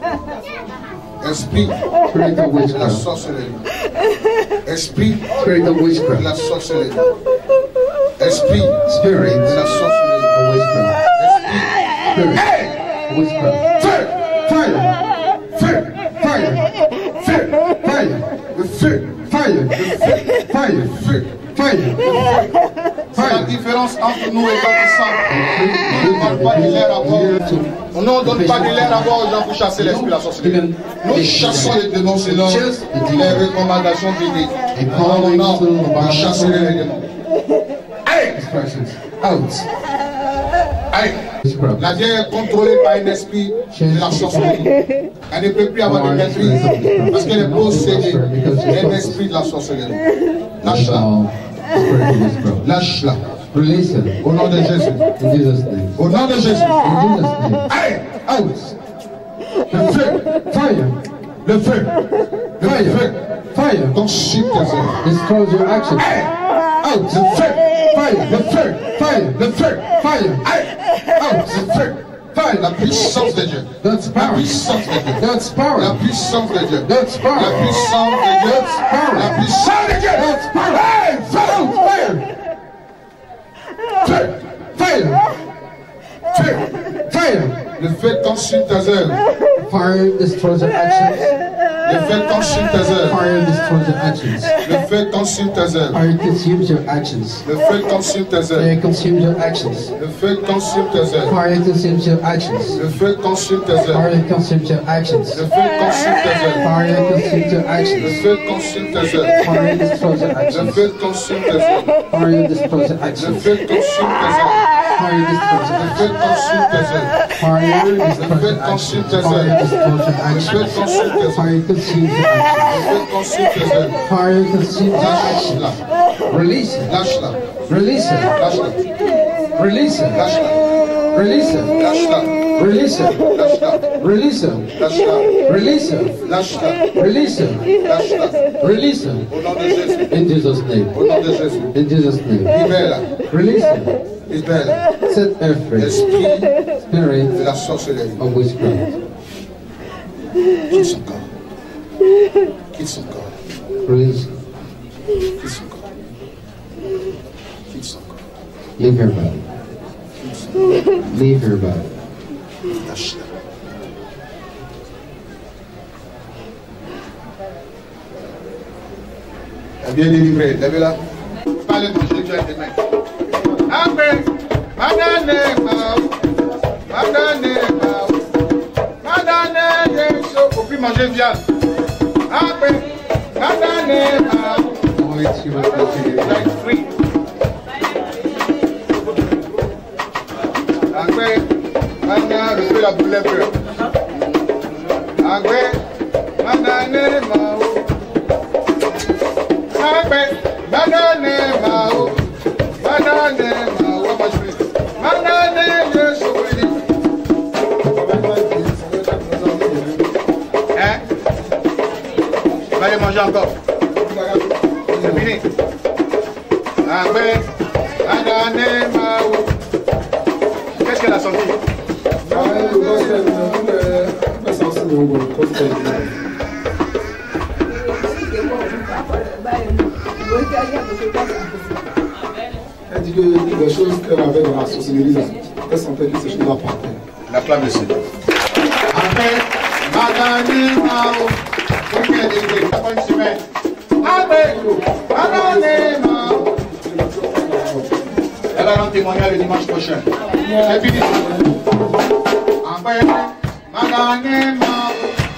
Esprit Spirit of de la witchcraft. sorcellerie. Esprit Spirit of de la witchcraft. sorcellerie. Esprit Spirit de la sorcellerie. of witchcraft. Spirit Hey! of witchcraft. Feu! Fire! Feu! Fire! Feu! Fire! Le feu! Fire! Fire! Feu! Fire! C'est la Fire! différence entre nous et d'autres saints. On ne donne pas de l'air à boire. On ne donne pas de l'air à boire aux gens pour chasser l'esprit de la sorcellerie. Nous chassons les démons selon les recommandations bibliques. Non, non, on chasse les démons. Allez! Out! Allez! Witchcraft. La vieille est contrôlée par un esprit de la sorcellerie. Elle ne peut plus avoir de maîtrise parce qu'elle est possédée d'un esprit de la sorcellerie. Lâche-la. Spirit of witchcraft. Lâche-la. Release him. Au nom de Jésus. In Jesus' name. Au nom de Jésus. In Jesus' name. Allez! Out! Le feu! Fire! Le feu! Le feu! Fire! Consume tes œuvres. Destroys your actions. Out! Le feu! Fire! Le feu! Fire! Le feu! Fire! Out! Le feu! Fire! La puissance de Dieu. God's La power. puissance de Dieu. God's La power. puissance de Dieu. God's La power. puissance de Dieu. La puissance de Dieu. God's power. Hey, feu! Fire! Feu! Fire! Feu! Fire! Le feu consume tes œuvres. Fire destroys your actions. Le feu consume tes œuvres. Fire destroys your actions. Le feu consume tes œuvres. Fire consumes your actions. Le feu consume tes œuvres. Fire consumes your actions. Le feu consume tes œuvres. Fire consumes your actions. Le feu consume tes œuvres. Fire consumes your actions. Le feu consume tes œuvres. Fire consumes your Le actions. feu consume tes œuvres. Fire destroys your Le actions. feu consume tes œuvres. Fire destroys your Le actions. feu consume tes œuvres. Fire destroys your Le actions. feu consume tes œuvres. Fire destroys Le feu your consume actions. tes Fire œuvres. destroys your Le feu actions. consume tes œuvres. Fire consumes your actions. Le feu consume tes œuvres. Fire consumes your Lâche-la. actions. Release it. Lâche-la. Release it. Lâche-la. Release it. Lâche-la. Release it. Lâche-la. Release it. Lâche-la. Release it. Lâche-la. Release it. Lâche-la. Release it. Lâche-la. Release it. Au nom de Jésus. In Jesus' name. Au nom de Jésus. In Jesus' name. Libère-la. Release it. Libère-la. Set her free. Esprit Spirit de la sorcellerie. of witchcraft. Quitte son corps. Quitte son corps. Release. Quitte son corps. Quitte son corps. Leave her body. Leave her body. Lâche-la. Elle vient délivrer. Lève-la. Parlez de Jésus à tes mains. Amen. Madame, au plus manger viande. Amen. Like free. Après, maintenant, refais la boule un peu. Agbe, Madane Mao. Agbe, Madane Mao. Madane Mao. What much please? Madane Yeshua. Hein? Va aller manger encore. C'est fini. Agbe, Madane Mao. Qu'est-ce qu'elle a senti? Elle dit que les choses qu'elle avait dans la sorcellerie, elle sentait que ces choses-là partaient. La flamme de Seigneur. Après, Madame Mao, pour qu'elle ait déclaré, ça fait une semaine. Après, Madame Mao. Elle va rendre témoignage le dimanche prochain. C'est fini. Après, Madame Mao.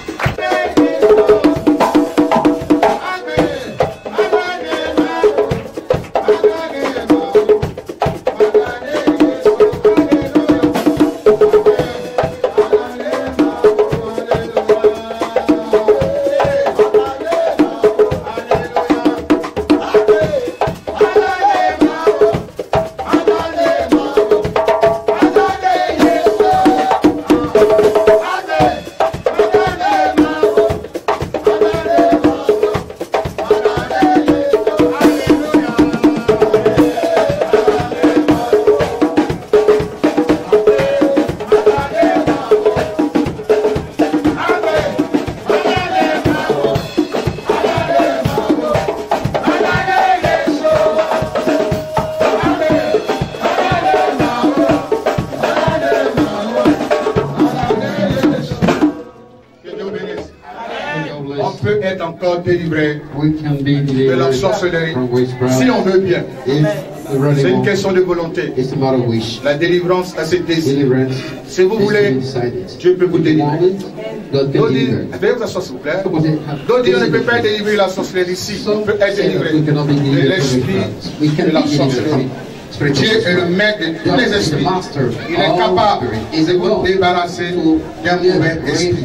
Délivré de la sorcellerie si on veut bien. C'est une question de volonté. La délivrance a ses désirs. Si vous voulez, Dieu peut vous délivrer. Veuillez vous asseoir s'il vous plaît. D'autres disent on ne peut pas délivrer la sorcellerie ici. On peut être délivré de l'esprit de la sorcellerie. Dieu est le maître de tous les esprits. Il est capable de vous débarrasser d'un mauvais esprit.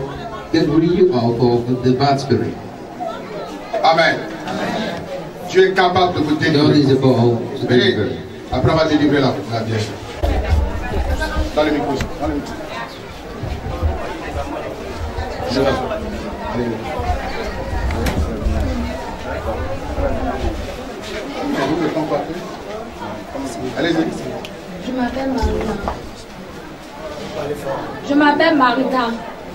Amen. Dieu est capable de vous délivrer. Venez, après on va délivrer la vierge. Dans le micro. Dans le micro. Allez-y. Je m'appelle Marita.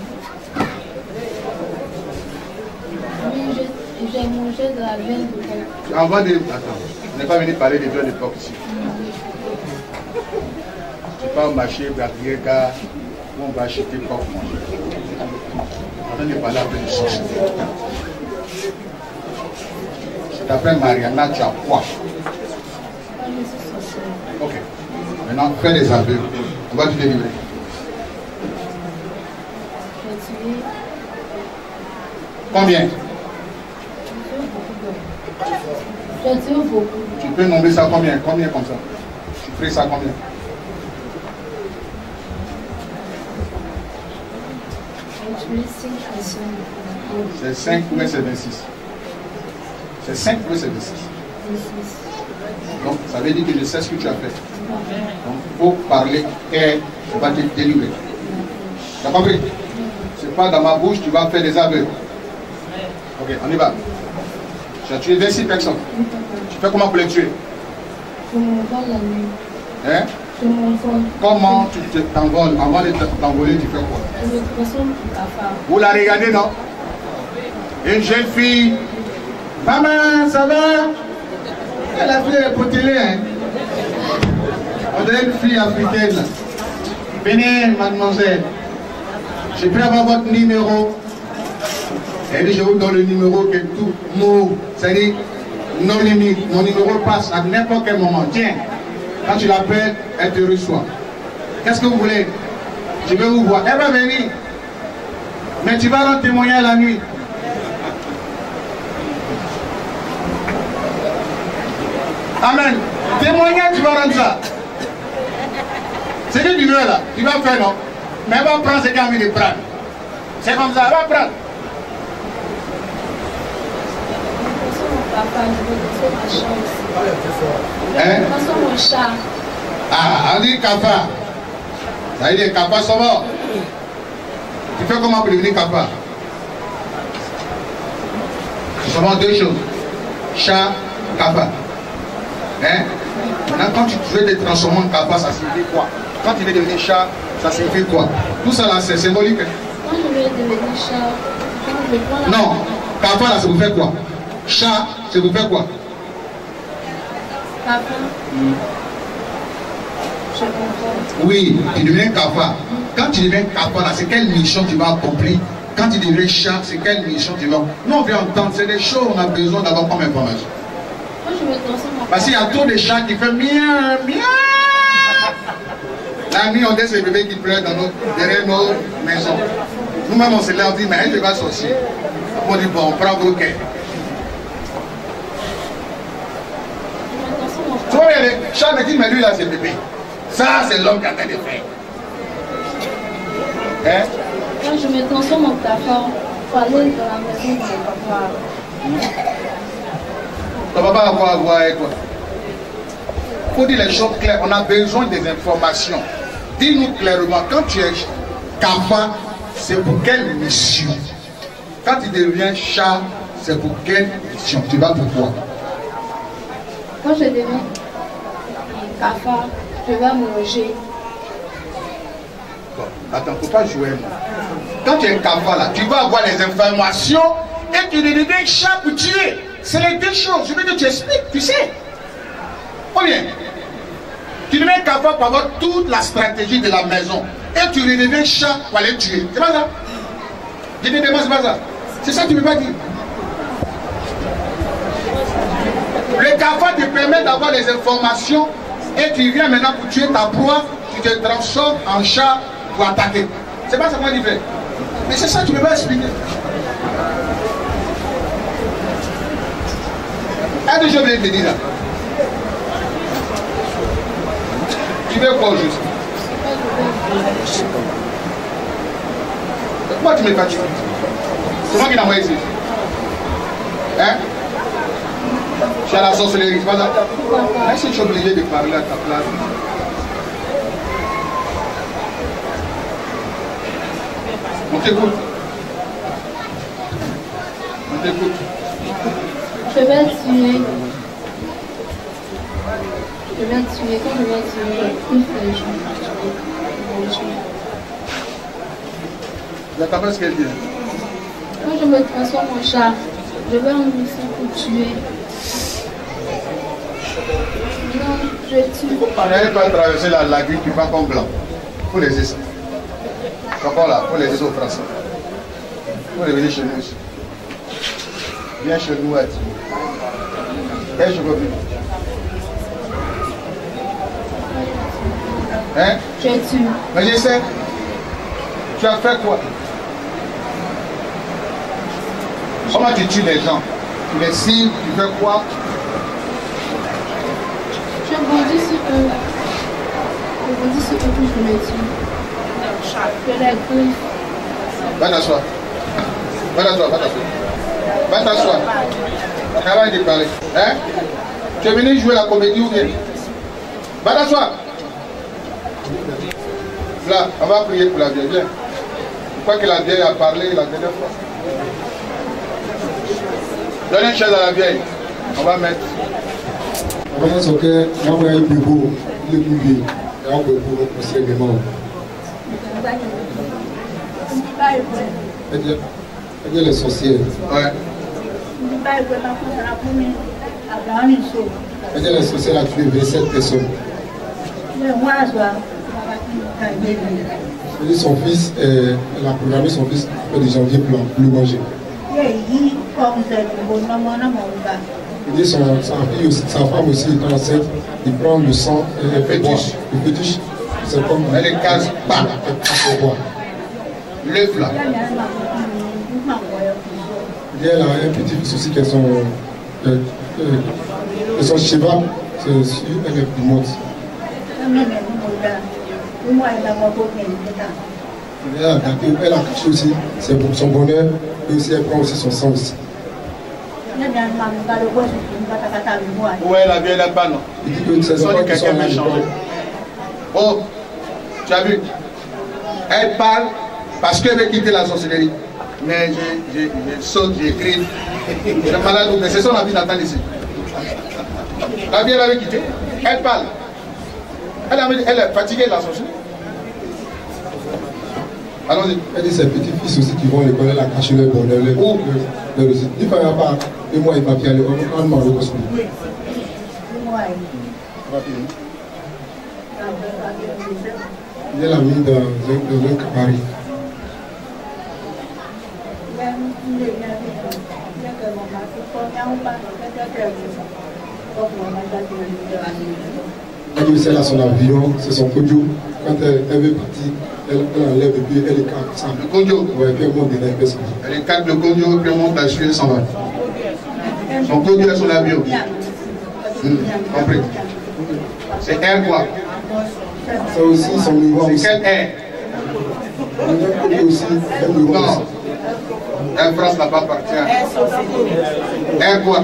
J'ai mangé de la viande de porc. Attends, on n'est pas venu parler de viande de porc ici. Tu peux pas marcher, Gabriega, où on va acheter porc manger. On n'est pas là avec les choses. Je t'appelle Mariana, tu as quoi? Ok. Maintenant, fais des aveux. On va te délivrer. Combien? Tu peux nommer ça combien? Combien comme ça? Tu ferais ça combien? C'est 5 ou c'est 26? C'est 5 ou c'est 26? Donc ça veut dire que je sais ce que tu as fait. Donc il faut parler et on va te délivrer. Tu as compris? C'est pas dans ma bouche, tu vas faire des aveux. Ok, on y va. Tu as tué 26 personnes. Tu fais comment pour les tuer? Je m'envole la nuit. Hein? Je m'envole. Comment tu t'envoles? Avant de t'envoler, tu fais quoi? Je me transforme en cafard. Vous la regardez, non? Une jeune fille. Maman, ça va? Elle a fait les potelés, hein? On dirait une fille africaine. Venez, mademoiselle. Je peux avoir votre numéro. Elle dit, je vous donne le numéro que tout mot, c'est-à-dire non limite. Mon numéro passe à n'importe quel moment. Tiens, quand tu l'appelles, elle te reçoit. Qu'est-ce que vous voulez? Je vais vous voir. Elle va venir. Mais tu vas rendre témoignage la nuit. Amen. Témoignage, tu vas rendre ça. C'est que tu veux là. Tu vas faire, non? Mais elle va prendre ce qu'elle a envie de prendre. C'est comme ça, va prendre. Papa, je veux ma chance. Hein? Mon chat. Ah, on dit Kappa. Ça y est, les Kappa sont morts. Tu fais comment pour devenir Kappa? Seulement deux choses. Chat, Kappa. Hein? Maintenant, quand tu veux te transformer en Kappa, ça signifie quoi? Quand tu veux devenir chat, ça signifie quoi? Tout ça là, c'est symbolique. Quand je veux devenir chat, quand je prends la... Non, Kappa là, c'est vous faire quoi? Chat, c'est vous faire quoi? Papa, je comprends. Oui, tu deviens Kappa. Quand tu deviens Kappa là, c'est quelle mission tu vas accomplir? Quand tu deviens chat, c'est quelle mission tu vas... Nous, on vient entendre, c'est des choses qu'on a besoin d'avoir comme information. Quand je me transforme en Parce qu'il y a trop de chats qui font miaou, miaou. La nuit, on laisse les bébés qui pleurent derrière nos maisons. Nous-mêmes, on se lève, on dit, mais elle va sortir. On dit, bon, on prend vos quais. Tu vois, les chats me disent, mais lui là, c'est bébé. Ça, c'est l'homme qui a fait des faits. Hein? Quand je me transforme en cafard, il faut aller dans la maison de mon papa. Ton papa va avoir à voir avec toi. Il faut dire les choses claires. On a besoin des informations. Dis-nous clairement, quand tu es Kappa, c'est pour quelle mission? Quand tu deviens chat, c'est pour quelle mission? Tu vas pour quoi? Quand je deviens cafard, je vais me loger. Bon, attends, il ne faut pas jouer. Quand tu es Kappa là, tu vas avoir les informations et tu deviens chat pour tuer. C'est les deux choses. Je veux que tu expliques, tu sais. Ou bien, tu deviens Kappa pour avoir toute la stratégie de la maison. Et tu deviens chat pour aller tuer. C'est pas ça? Je te demande, c'est pas ça. C'est ça que tu ne peux pas dire. Le Kappa te permet d'avoir les informations et tu viens maintenant pour tuer ta proie, tu te transformes en chat pour attaquer. C'est pas ça qu'on dit fait. Mais c'est ça que tu ne peux pas expliquer. Un des choses que je te dis là. Tu veux quoi au juste? Pourquoi tu me fatigues? C'est moi qui l'ai envoyé ici. Hein? Je suis à la sorcellerie, c'est pas ça? Est-ce que tu es obligé de parler à ta place? On t'écoute. On t'écoute. Je vais tuer. Je vais tuer. Quand je vais tuer, plus les gens. La table, ce qu'elle dit. Quand je me transforme en chat, je vais en mission pour tuer. Non, je tue. On n'avait pas traversé la lagune qui va comme blanc. Il faut laisser ça. Encore là, il faut laisser ça aux Français. Il faut revenir chez nous ici. Viens chez nous, être. Quel je veux vivre? Hein? Je tue. Mais je sais. Tu as fait quoi? Comment tu tues les gens? Tu les cibles, tu fais quoi? Je bondis sur eux. Je bondis sur eux puis je les tue. Je les griffe. Va t'asseoir. Va t'asseoir, va t'asseoir. Va t'asseoir. Arrête de parler. Hein? Tu es venu jouer la comédie ou bien? Va t'asseoir. Là, on va prier pour la vieille. Viens. Je crois que la vieille a parlé la dernière fois. Donne une chaise à la vieille. On va mettre. On va dire que moi, je suis beau, je suis beau. Je suis beau, je suis beau. Elle dit les sorcières. Ouais. Elle dit les sorcières a tué 27 personnes. Elle dit son fils, elle a programmé son fils le 1er janvier pour le manger. Il dit sa fille aussi, sa femme aussi est enceinte, il prend le sang et elle fait boire. Le fétiche, c'est comme Elle est casse, bam. Lève là. Il y a un petit fils aussi qui est son cheval, c'est sur elle est morte. Elle a caché aussi son bonheur et aussi elle prend aussi son sang aussi. Ouais, la vieille là-bas, non. Il dit que ses enfants qui sont là, oh, tu as vu? Elle parle parce qu'elle veut quitter la sorcellerie. Mais je saute, j'écris. Je suis malade, mais c'est son avis d'attendre ici. La vieille avait quitté. Elle parle. Elle est fatiguée de la sorcellerie. Allons-y. Elle dit ses petits-fils aussi qui vont à l'école, elle a caché leur bonheur, leur réussite. Il ne fallait pas, et moi, il m'a fait aller, on m'a reconstruit. Il l'a mis dans un cabaret. Elle dit c'est là son avion, c'est son kojo. Quand elle veut partir, elle enlève et puis elle écarte ça. Le kojo? Oui, puis elle monte derrière, elle écarte le kojo, puis elle monte à suer, s'en va. Son kojo est son avion. Compris. C'est elle quoi? C'est aussi son miroir. C'est quel air? Non. Air France n'a pas appartient. Air quoi?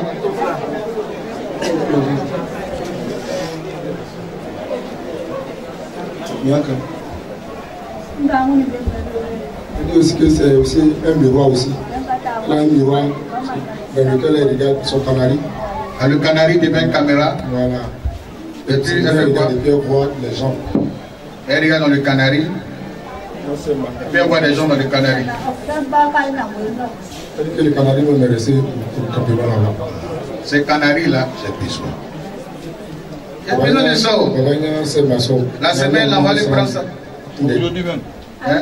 Elle dit aussi que c'est aussi un miroir aussi. Elle a un miroir dans lequel elle regarde son canari. Ah, le canari devient caméra. Voilà. Et puis elle fait quoi? Elle voir les gens. Elle regarde dans le canari. Et puis elle voit des gens dans le canari. Elle dit que le canari va me rester pour le campement là-bas. Ces canaris là, c'est Bisson. Il y a besoin de ça. La semaine là, on va aller prendre ça. Aujourd'hui même. Hein?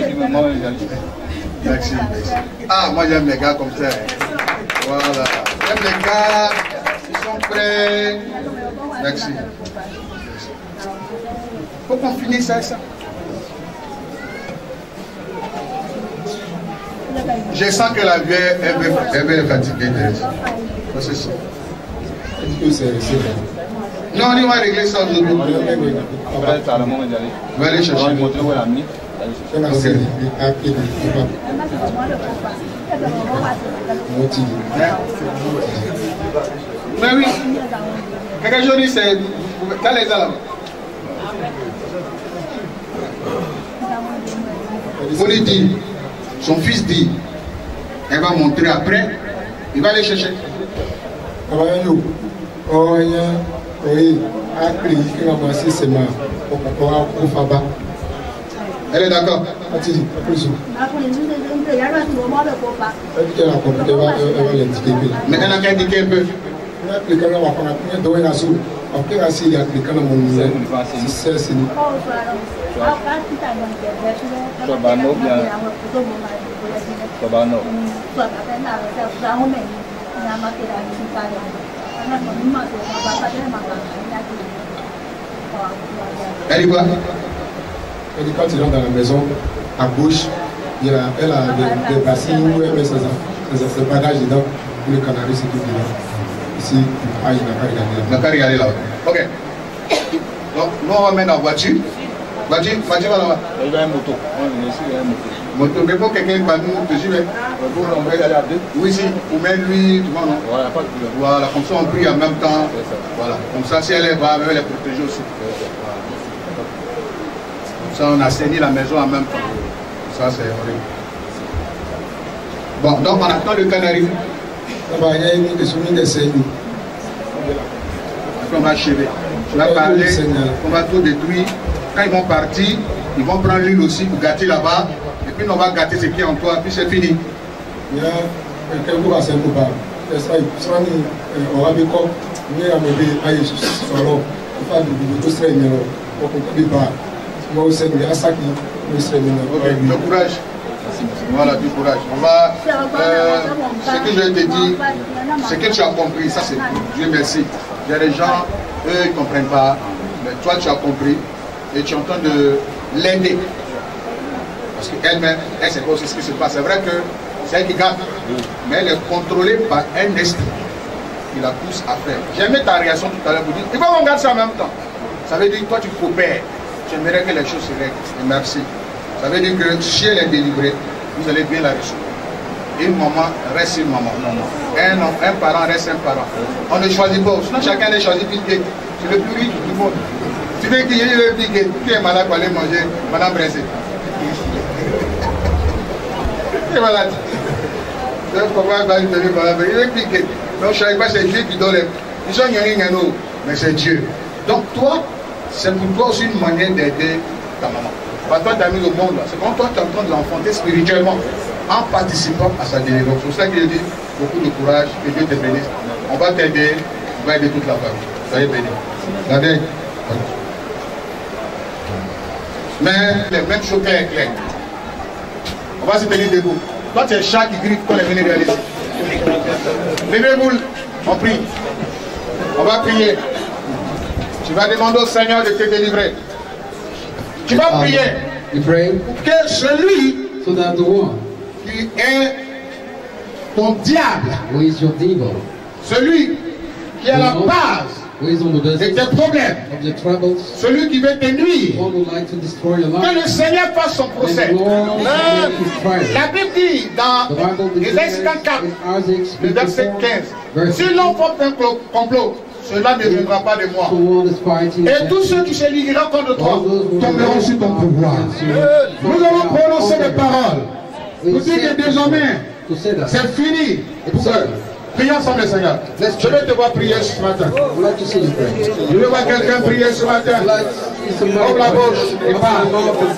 Merci. Ah, moi j'aime les gars comme ça. Voilà. J'aime les gars qui sont prêts. Merci. Faut qu'on finisse avec ça. Je sens que la vieille, elle veut fatiguer. C'est ça. Elle dit que c'est non, on va régler ça aujourd'hui. On va aller chercher. Mais oui, quelque chose dit, c'est. T'as les là. On lui dit, son fils dit, elle va montrer après, il va aller chercher. Oui, elle est d'accord. Elle dit qu'elle a compris, elle va l'indiquer. Mais elle n'a qu'à indiquer un peu. Elle dit quoi? Elle dit quand il rentre dans la maison, à gauche, elle a des bassines où elle met ses bagages dedans, où le canari se trouve dedans. Ici, il n'a pas regardé là. Il n'a pas regardé là. Ok. Donc, nous on ramène la voiture. Voiture va là-bas. Il y a une moto. Moto, mais pour quelqu'un va nous te suivre. On va y aller à deux. Oui, si. Ou même lui, tu vois, non? Voilà, pas de problème. Voilà, comme ça on prie en même temps. Voilà. Comme ça, si elle va, elle va les protéger aussi. Comme ça, on assainit la maison en même temps. Ça, c'est horrible. Bon, donc on attend le canari. Il y a une question de Seigneur. On va achever. Tu vas parler, on va tout détruire. Quand ils vont partir, ils vont prendre l'huile aussi pour gâter là-bas. Et puis on va gâter ce qui est en toi, puis c'est fini. Il y a quelqu'un qui va se faire. C'est ça, on va bien comme il y a un bébé à Jésus. Alors, il faut que vous soyez mieux. Pour qu'on ne puisse pas. Moi aussi, il y a ça qui me serait mieux. Ok, du courage. Voilà, du courage. On va. Ce que je te dis, ce que tu as compris, ça c'est Dieu merci. Il y a des gens, eux, ils ne comprennent pas. Mais toi, tu as compris. Et tu es en train de l'aider. Parce qu'elle-même, elle sait pas aussi ce qui se passe. C'est vrai que c'est elle qui garde. Mais elle est contrôlée par un esprit qui la pousse à faire. J'aimais ta réaction tout à l'heure pour dire, il faut qu'on garde ça en même temps. Ça veut dire que toi, tu coopères. Tu aimerais que les choses se règlent. Et merci. Ça veut dire que si elle est délivrée, vous allez bien la recevoir. Une maman reste une maman. Un parent reste un parent. On ne choisit pas. Sinon, chacun a choisi Bill Gates. C'est le plus riche du monde. Tu veux qu'il y ait le Bill Gates, qui est malade pour aller manger Madame Bressé. Qui est malade. Donc, pourquoi il va lui donner Madame Bressé? Il est Bill Gates. Donc, je ne sais pas, c'est Dieu qui donne les. Ils sont rien, mais c'est Dieu. Donc, toi, c'est pour toi aussi une manière d'aider ta maman. Bah, toi, tu as mis au monde là. C'est comme toi, tu es en train de l'enfanter spirituellement en participant à sa délivrance. C'est pour ça que je dis beaucoup de courage, que Dieu te bénisse. On va t'aider, on va aider toute la famille. Soyez bénis. Regardez. Mais les mêmes choses claires. On va se tenir debout. Toi, tu es chat qui griffe quand elle est venue réaliser. Levez-vous, on prie. On va prier. Tu vas demander au Seigneur de te délivrer. Tu vas prier que celui qui est ton diable, celui qui est à la base de tes problèmes, celui qui veut te nuire, que le Seigneur fasse son procès. La Bible dit dans Ésaïe 54, le verset 15, si l'on forme un complot, cela ne viendra pas de moi. Et tous ceux qui se ligueront contre toi tomberont sur ton pouvoir. Nous allons prononcer des paroles. Nous disons que désormais, c'est fini. Prions ensemble, le Seigneur. Je vais te voir prier ce matin. Je vais voir quelqu'un prier ce matin. Ouvre la bouche et parle.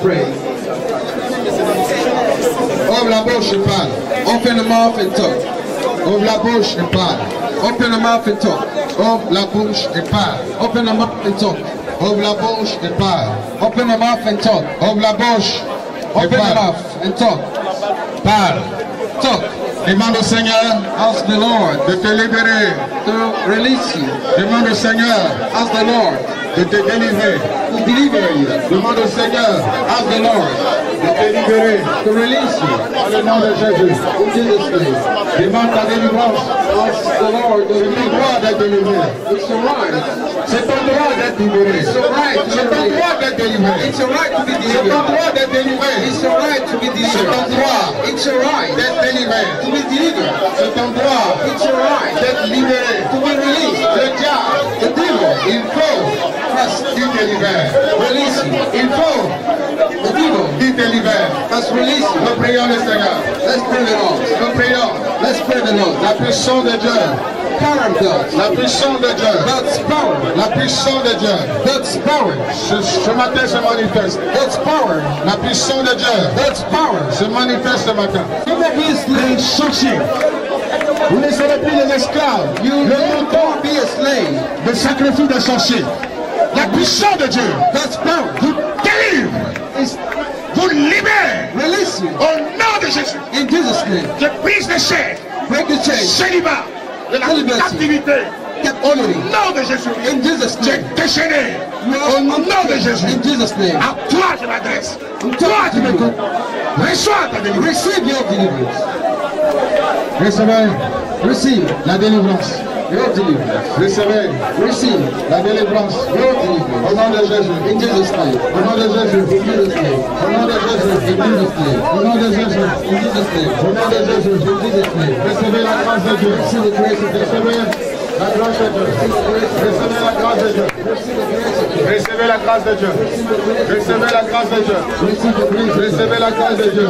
Ouvre la bouche et parle. Open the mouth and talk. Ouvre la bouche et parle. Open the mouth and talk. Ouvre la bouche et parle. Open the mouth and talk. Ouvre la bouche et parle. Open the mouth and talk. Ouvre la bouche. Open the mouth and talk. Parle. Talk. Demande au Seigneur, ask the Lord, de te libérer, to release you. Demande au Seigneur, ask the Lord, de te délivrer, to deliver you. Demande au Seigneur, ask the Lord, de te libérer, to release you. Dans le nom de Jésus. In Jesus' name. Demande ta délivrance. Ask the Lord, c'est ton droit d'être délivré. It's your right. C'est ton droit d'être libéré. It's your right. C'est ton droit d'être délivré. It's your right to be delivered. C'est ton droit d'être délivré. It's your right to be delivered. C'est ton droit. It's your right d'être délivré. To be delivered. C'est ton droit. It's your right d'être libéré. To be released. Le diable, the devil, il faut qu'il te libère. Release you. Il faut the devil qu'il te libère. Let's release you. Nous prions le Seigneur. Let's pray the Lord. Nous prions. Let's pray the Lord. La puissance de Dieu. Power of God. La puissance de Dieu. God's power. La puissance de Dieu. God's power. Ce matin se manifeste. God's power. La puissance de Dieu. God's power. Se manifeste ce matin. Vous n'êtes sorciers. Vous ne serez plus des esclaves. You will not be a slave. De sacrifice des sorciers. La puissance de Dieu. God's power. Vous délivre. Vous libère. Release you. Au nom de Jésus. In Jesus' name. Je brise les chaînes. Break the chains. Célibat. De la captivité. Au nom de Jésus. In Jesus' name. Tu es déchaîné. Au nom de Jésus. In Jesus' name. À toi je m'adresse. Toi tu m'écoutes. Reçois ta délivrance. Receive your deliverance. Recevez. Receive la délivrance. Your deliverance. Recevez. Receive la délivrance. Your deliverance. Au nom de Jésus. In Jesus' name. Au nom de Jésus. In Jesus' name. Au nom de Jésus. In Jesus' name. Au nom de Jésus. In Jesus' name. Au nom de Jésus. In Jesus' name. Recevez la grâce de Dieu. Receive the grace of God. Recevez la grâce de Dieu. Recevez la grâce de Dieu. Recevez la grâce de Dieu. Recevez la grâce de Dieu. Recevez la grâce de Dieu.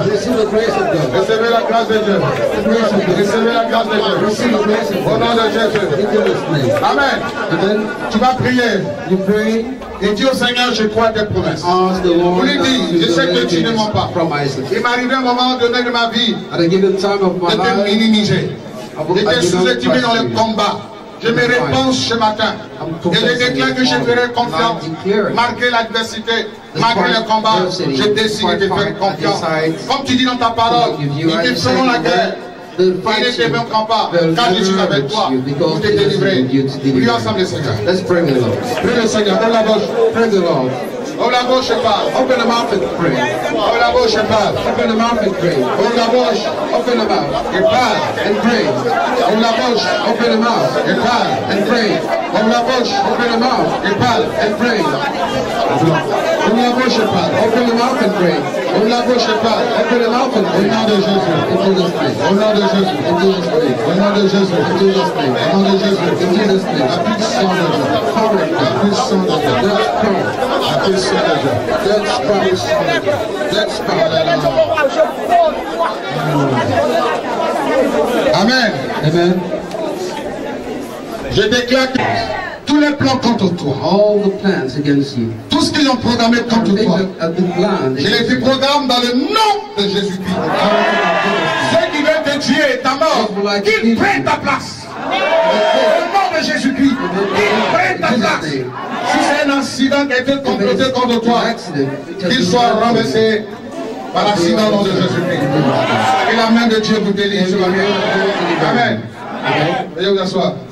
Recevez la grâce de Dieu. Recevez la grâce de Dieu. Au nom de Jésus. Amen. Tu vas prier. Et dis au Seigneur, je crois tes promesses. Vous lui dites, je sais que tu ne mens pas. Il m'est arrivé un moment donné de ma vie de te minimiser, de te sous-estimer dans le combat. Je me réponds ce matin et je déclare que je ferai confiance, malgré l'adversité, malgré le combat. Je décide de faire confiance. Comme tu dis dans ta parole, ils te feront la guerre. Ils ne te vaincront pas, car je suis avec toi pour te délivrer. Prions ensemble le Seigneur. Prie le Seigneur, ouvre la bouche. Pray the Lord. Ouvre la bouche et parle. Open the mouth and pray. Ouvre la bouche et parle. Open the mouth and pray. Ouvre la bouche. Open the mouth et parle and pray. Ouvre la bouche. Open the mouth et parle and pray. Ouvre la bouche. Open the mouth et parle and pray. Ouvre la bouche et parle. Open the mouth and pray. Ne l'approchez pas. Au nom de Jésus. Au nom de Jésus. Au nom de Jésus. Au nom de Jésus. Au nom de Jésus. La puissance de Dieu. La puissance de Dieu. La puissance de Dieu. Amen. Amen. Je déclare que tous les plans contre toi, all the plans against you, tout ce qu'ils ont programmé contre toi, je les programme dans le nom de Jésus-Christ. Ceux qui veulent te tuer, ta mort, qu'ils prennent ta place. Au nom de Jésus-Christ, qu'ils prennent ta place. Si c'est un incident qui a été comploté contre toi, qu'il soit renversé par l'accident au nom de Jésus-Christ. Et la main de Dieu vous délivre sur la vie. Amen. Veuillez vous asseoir.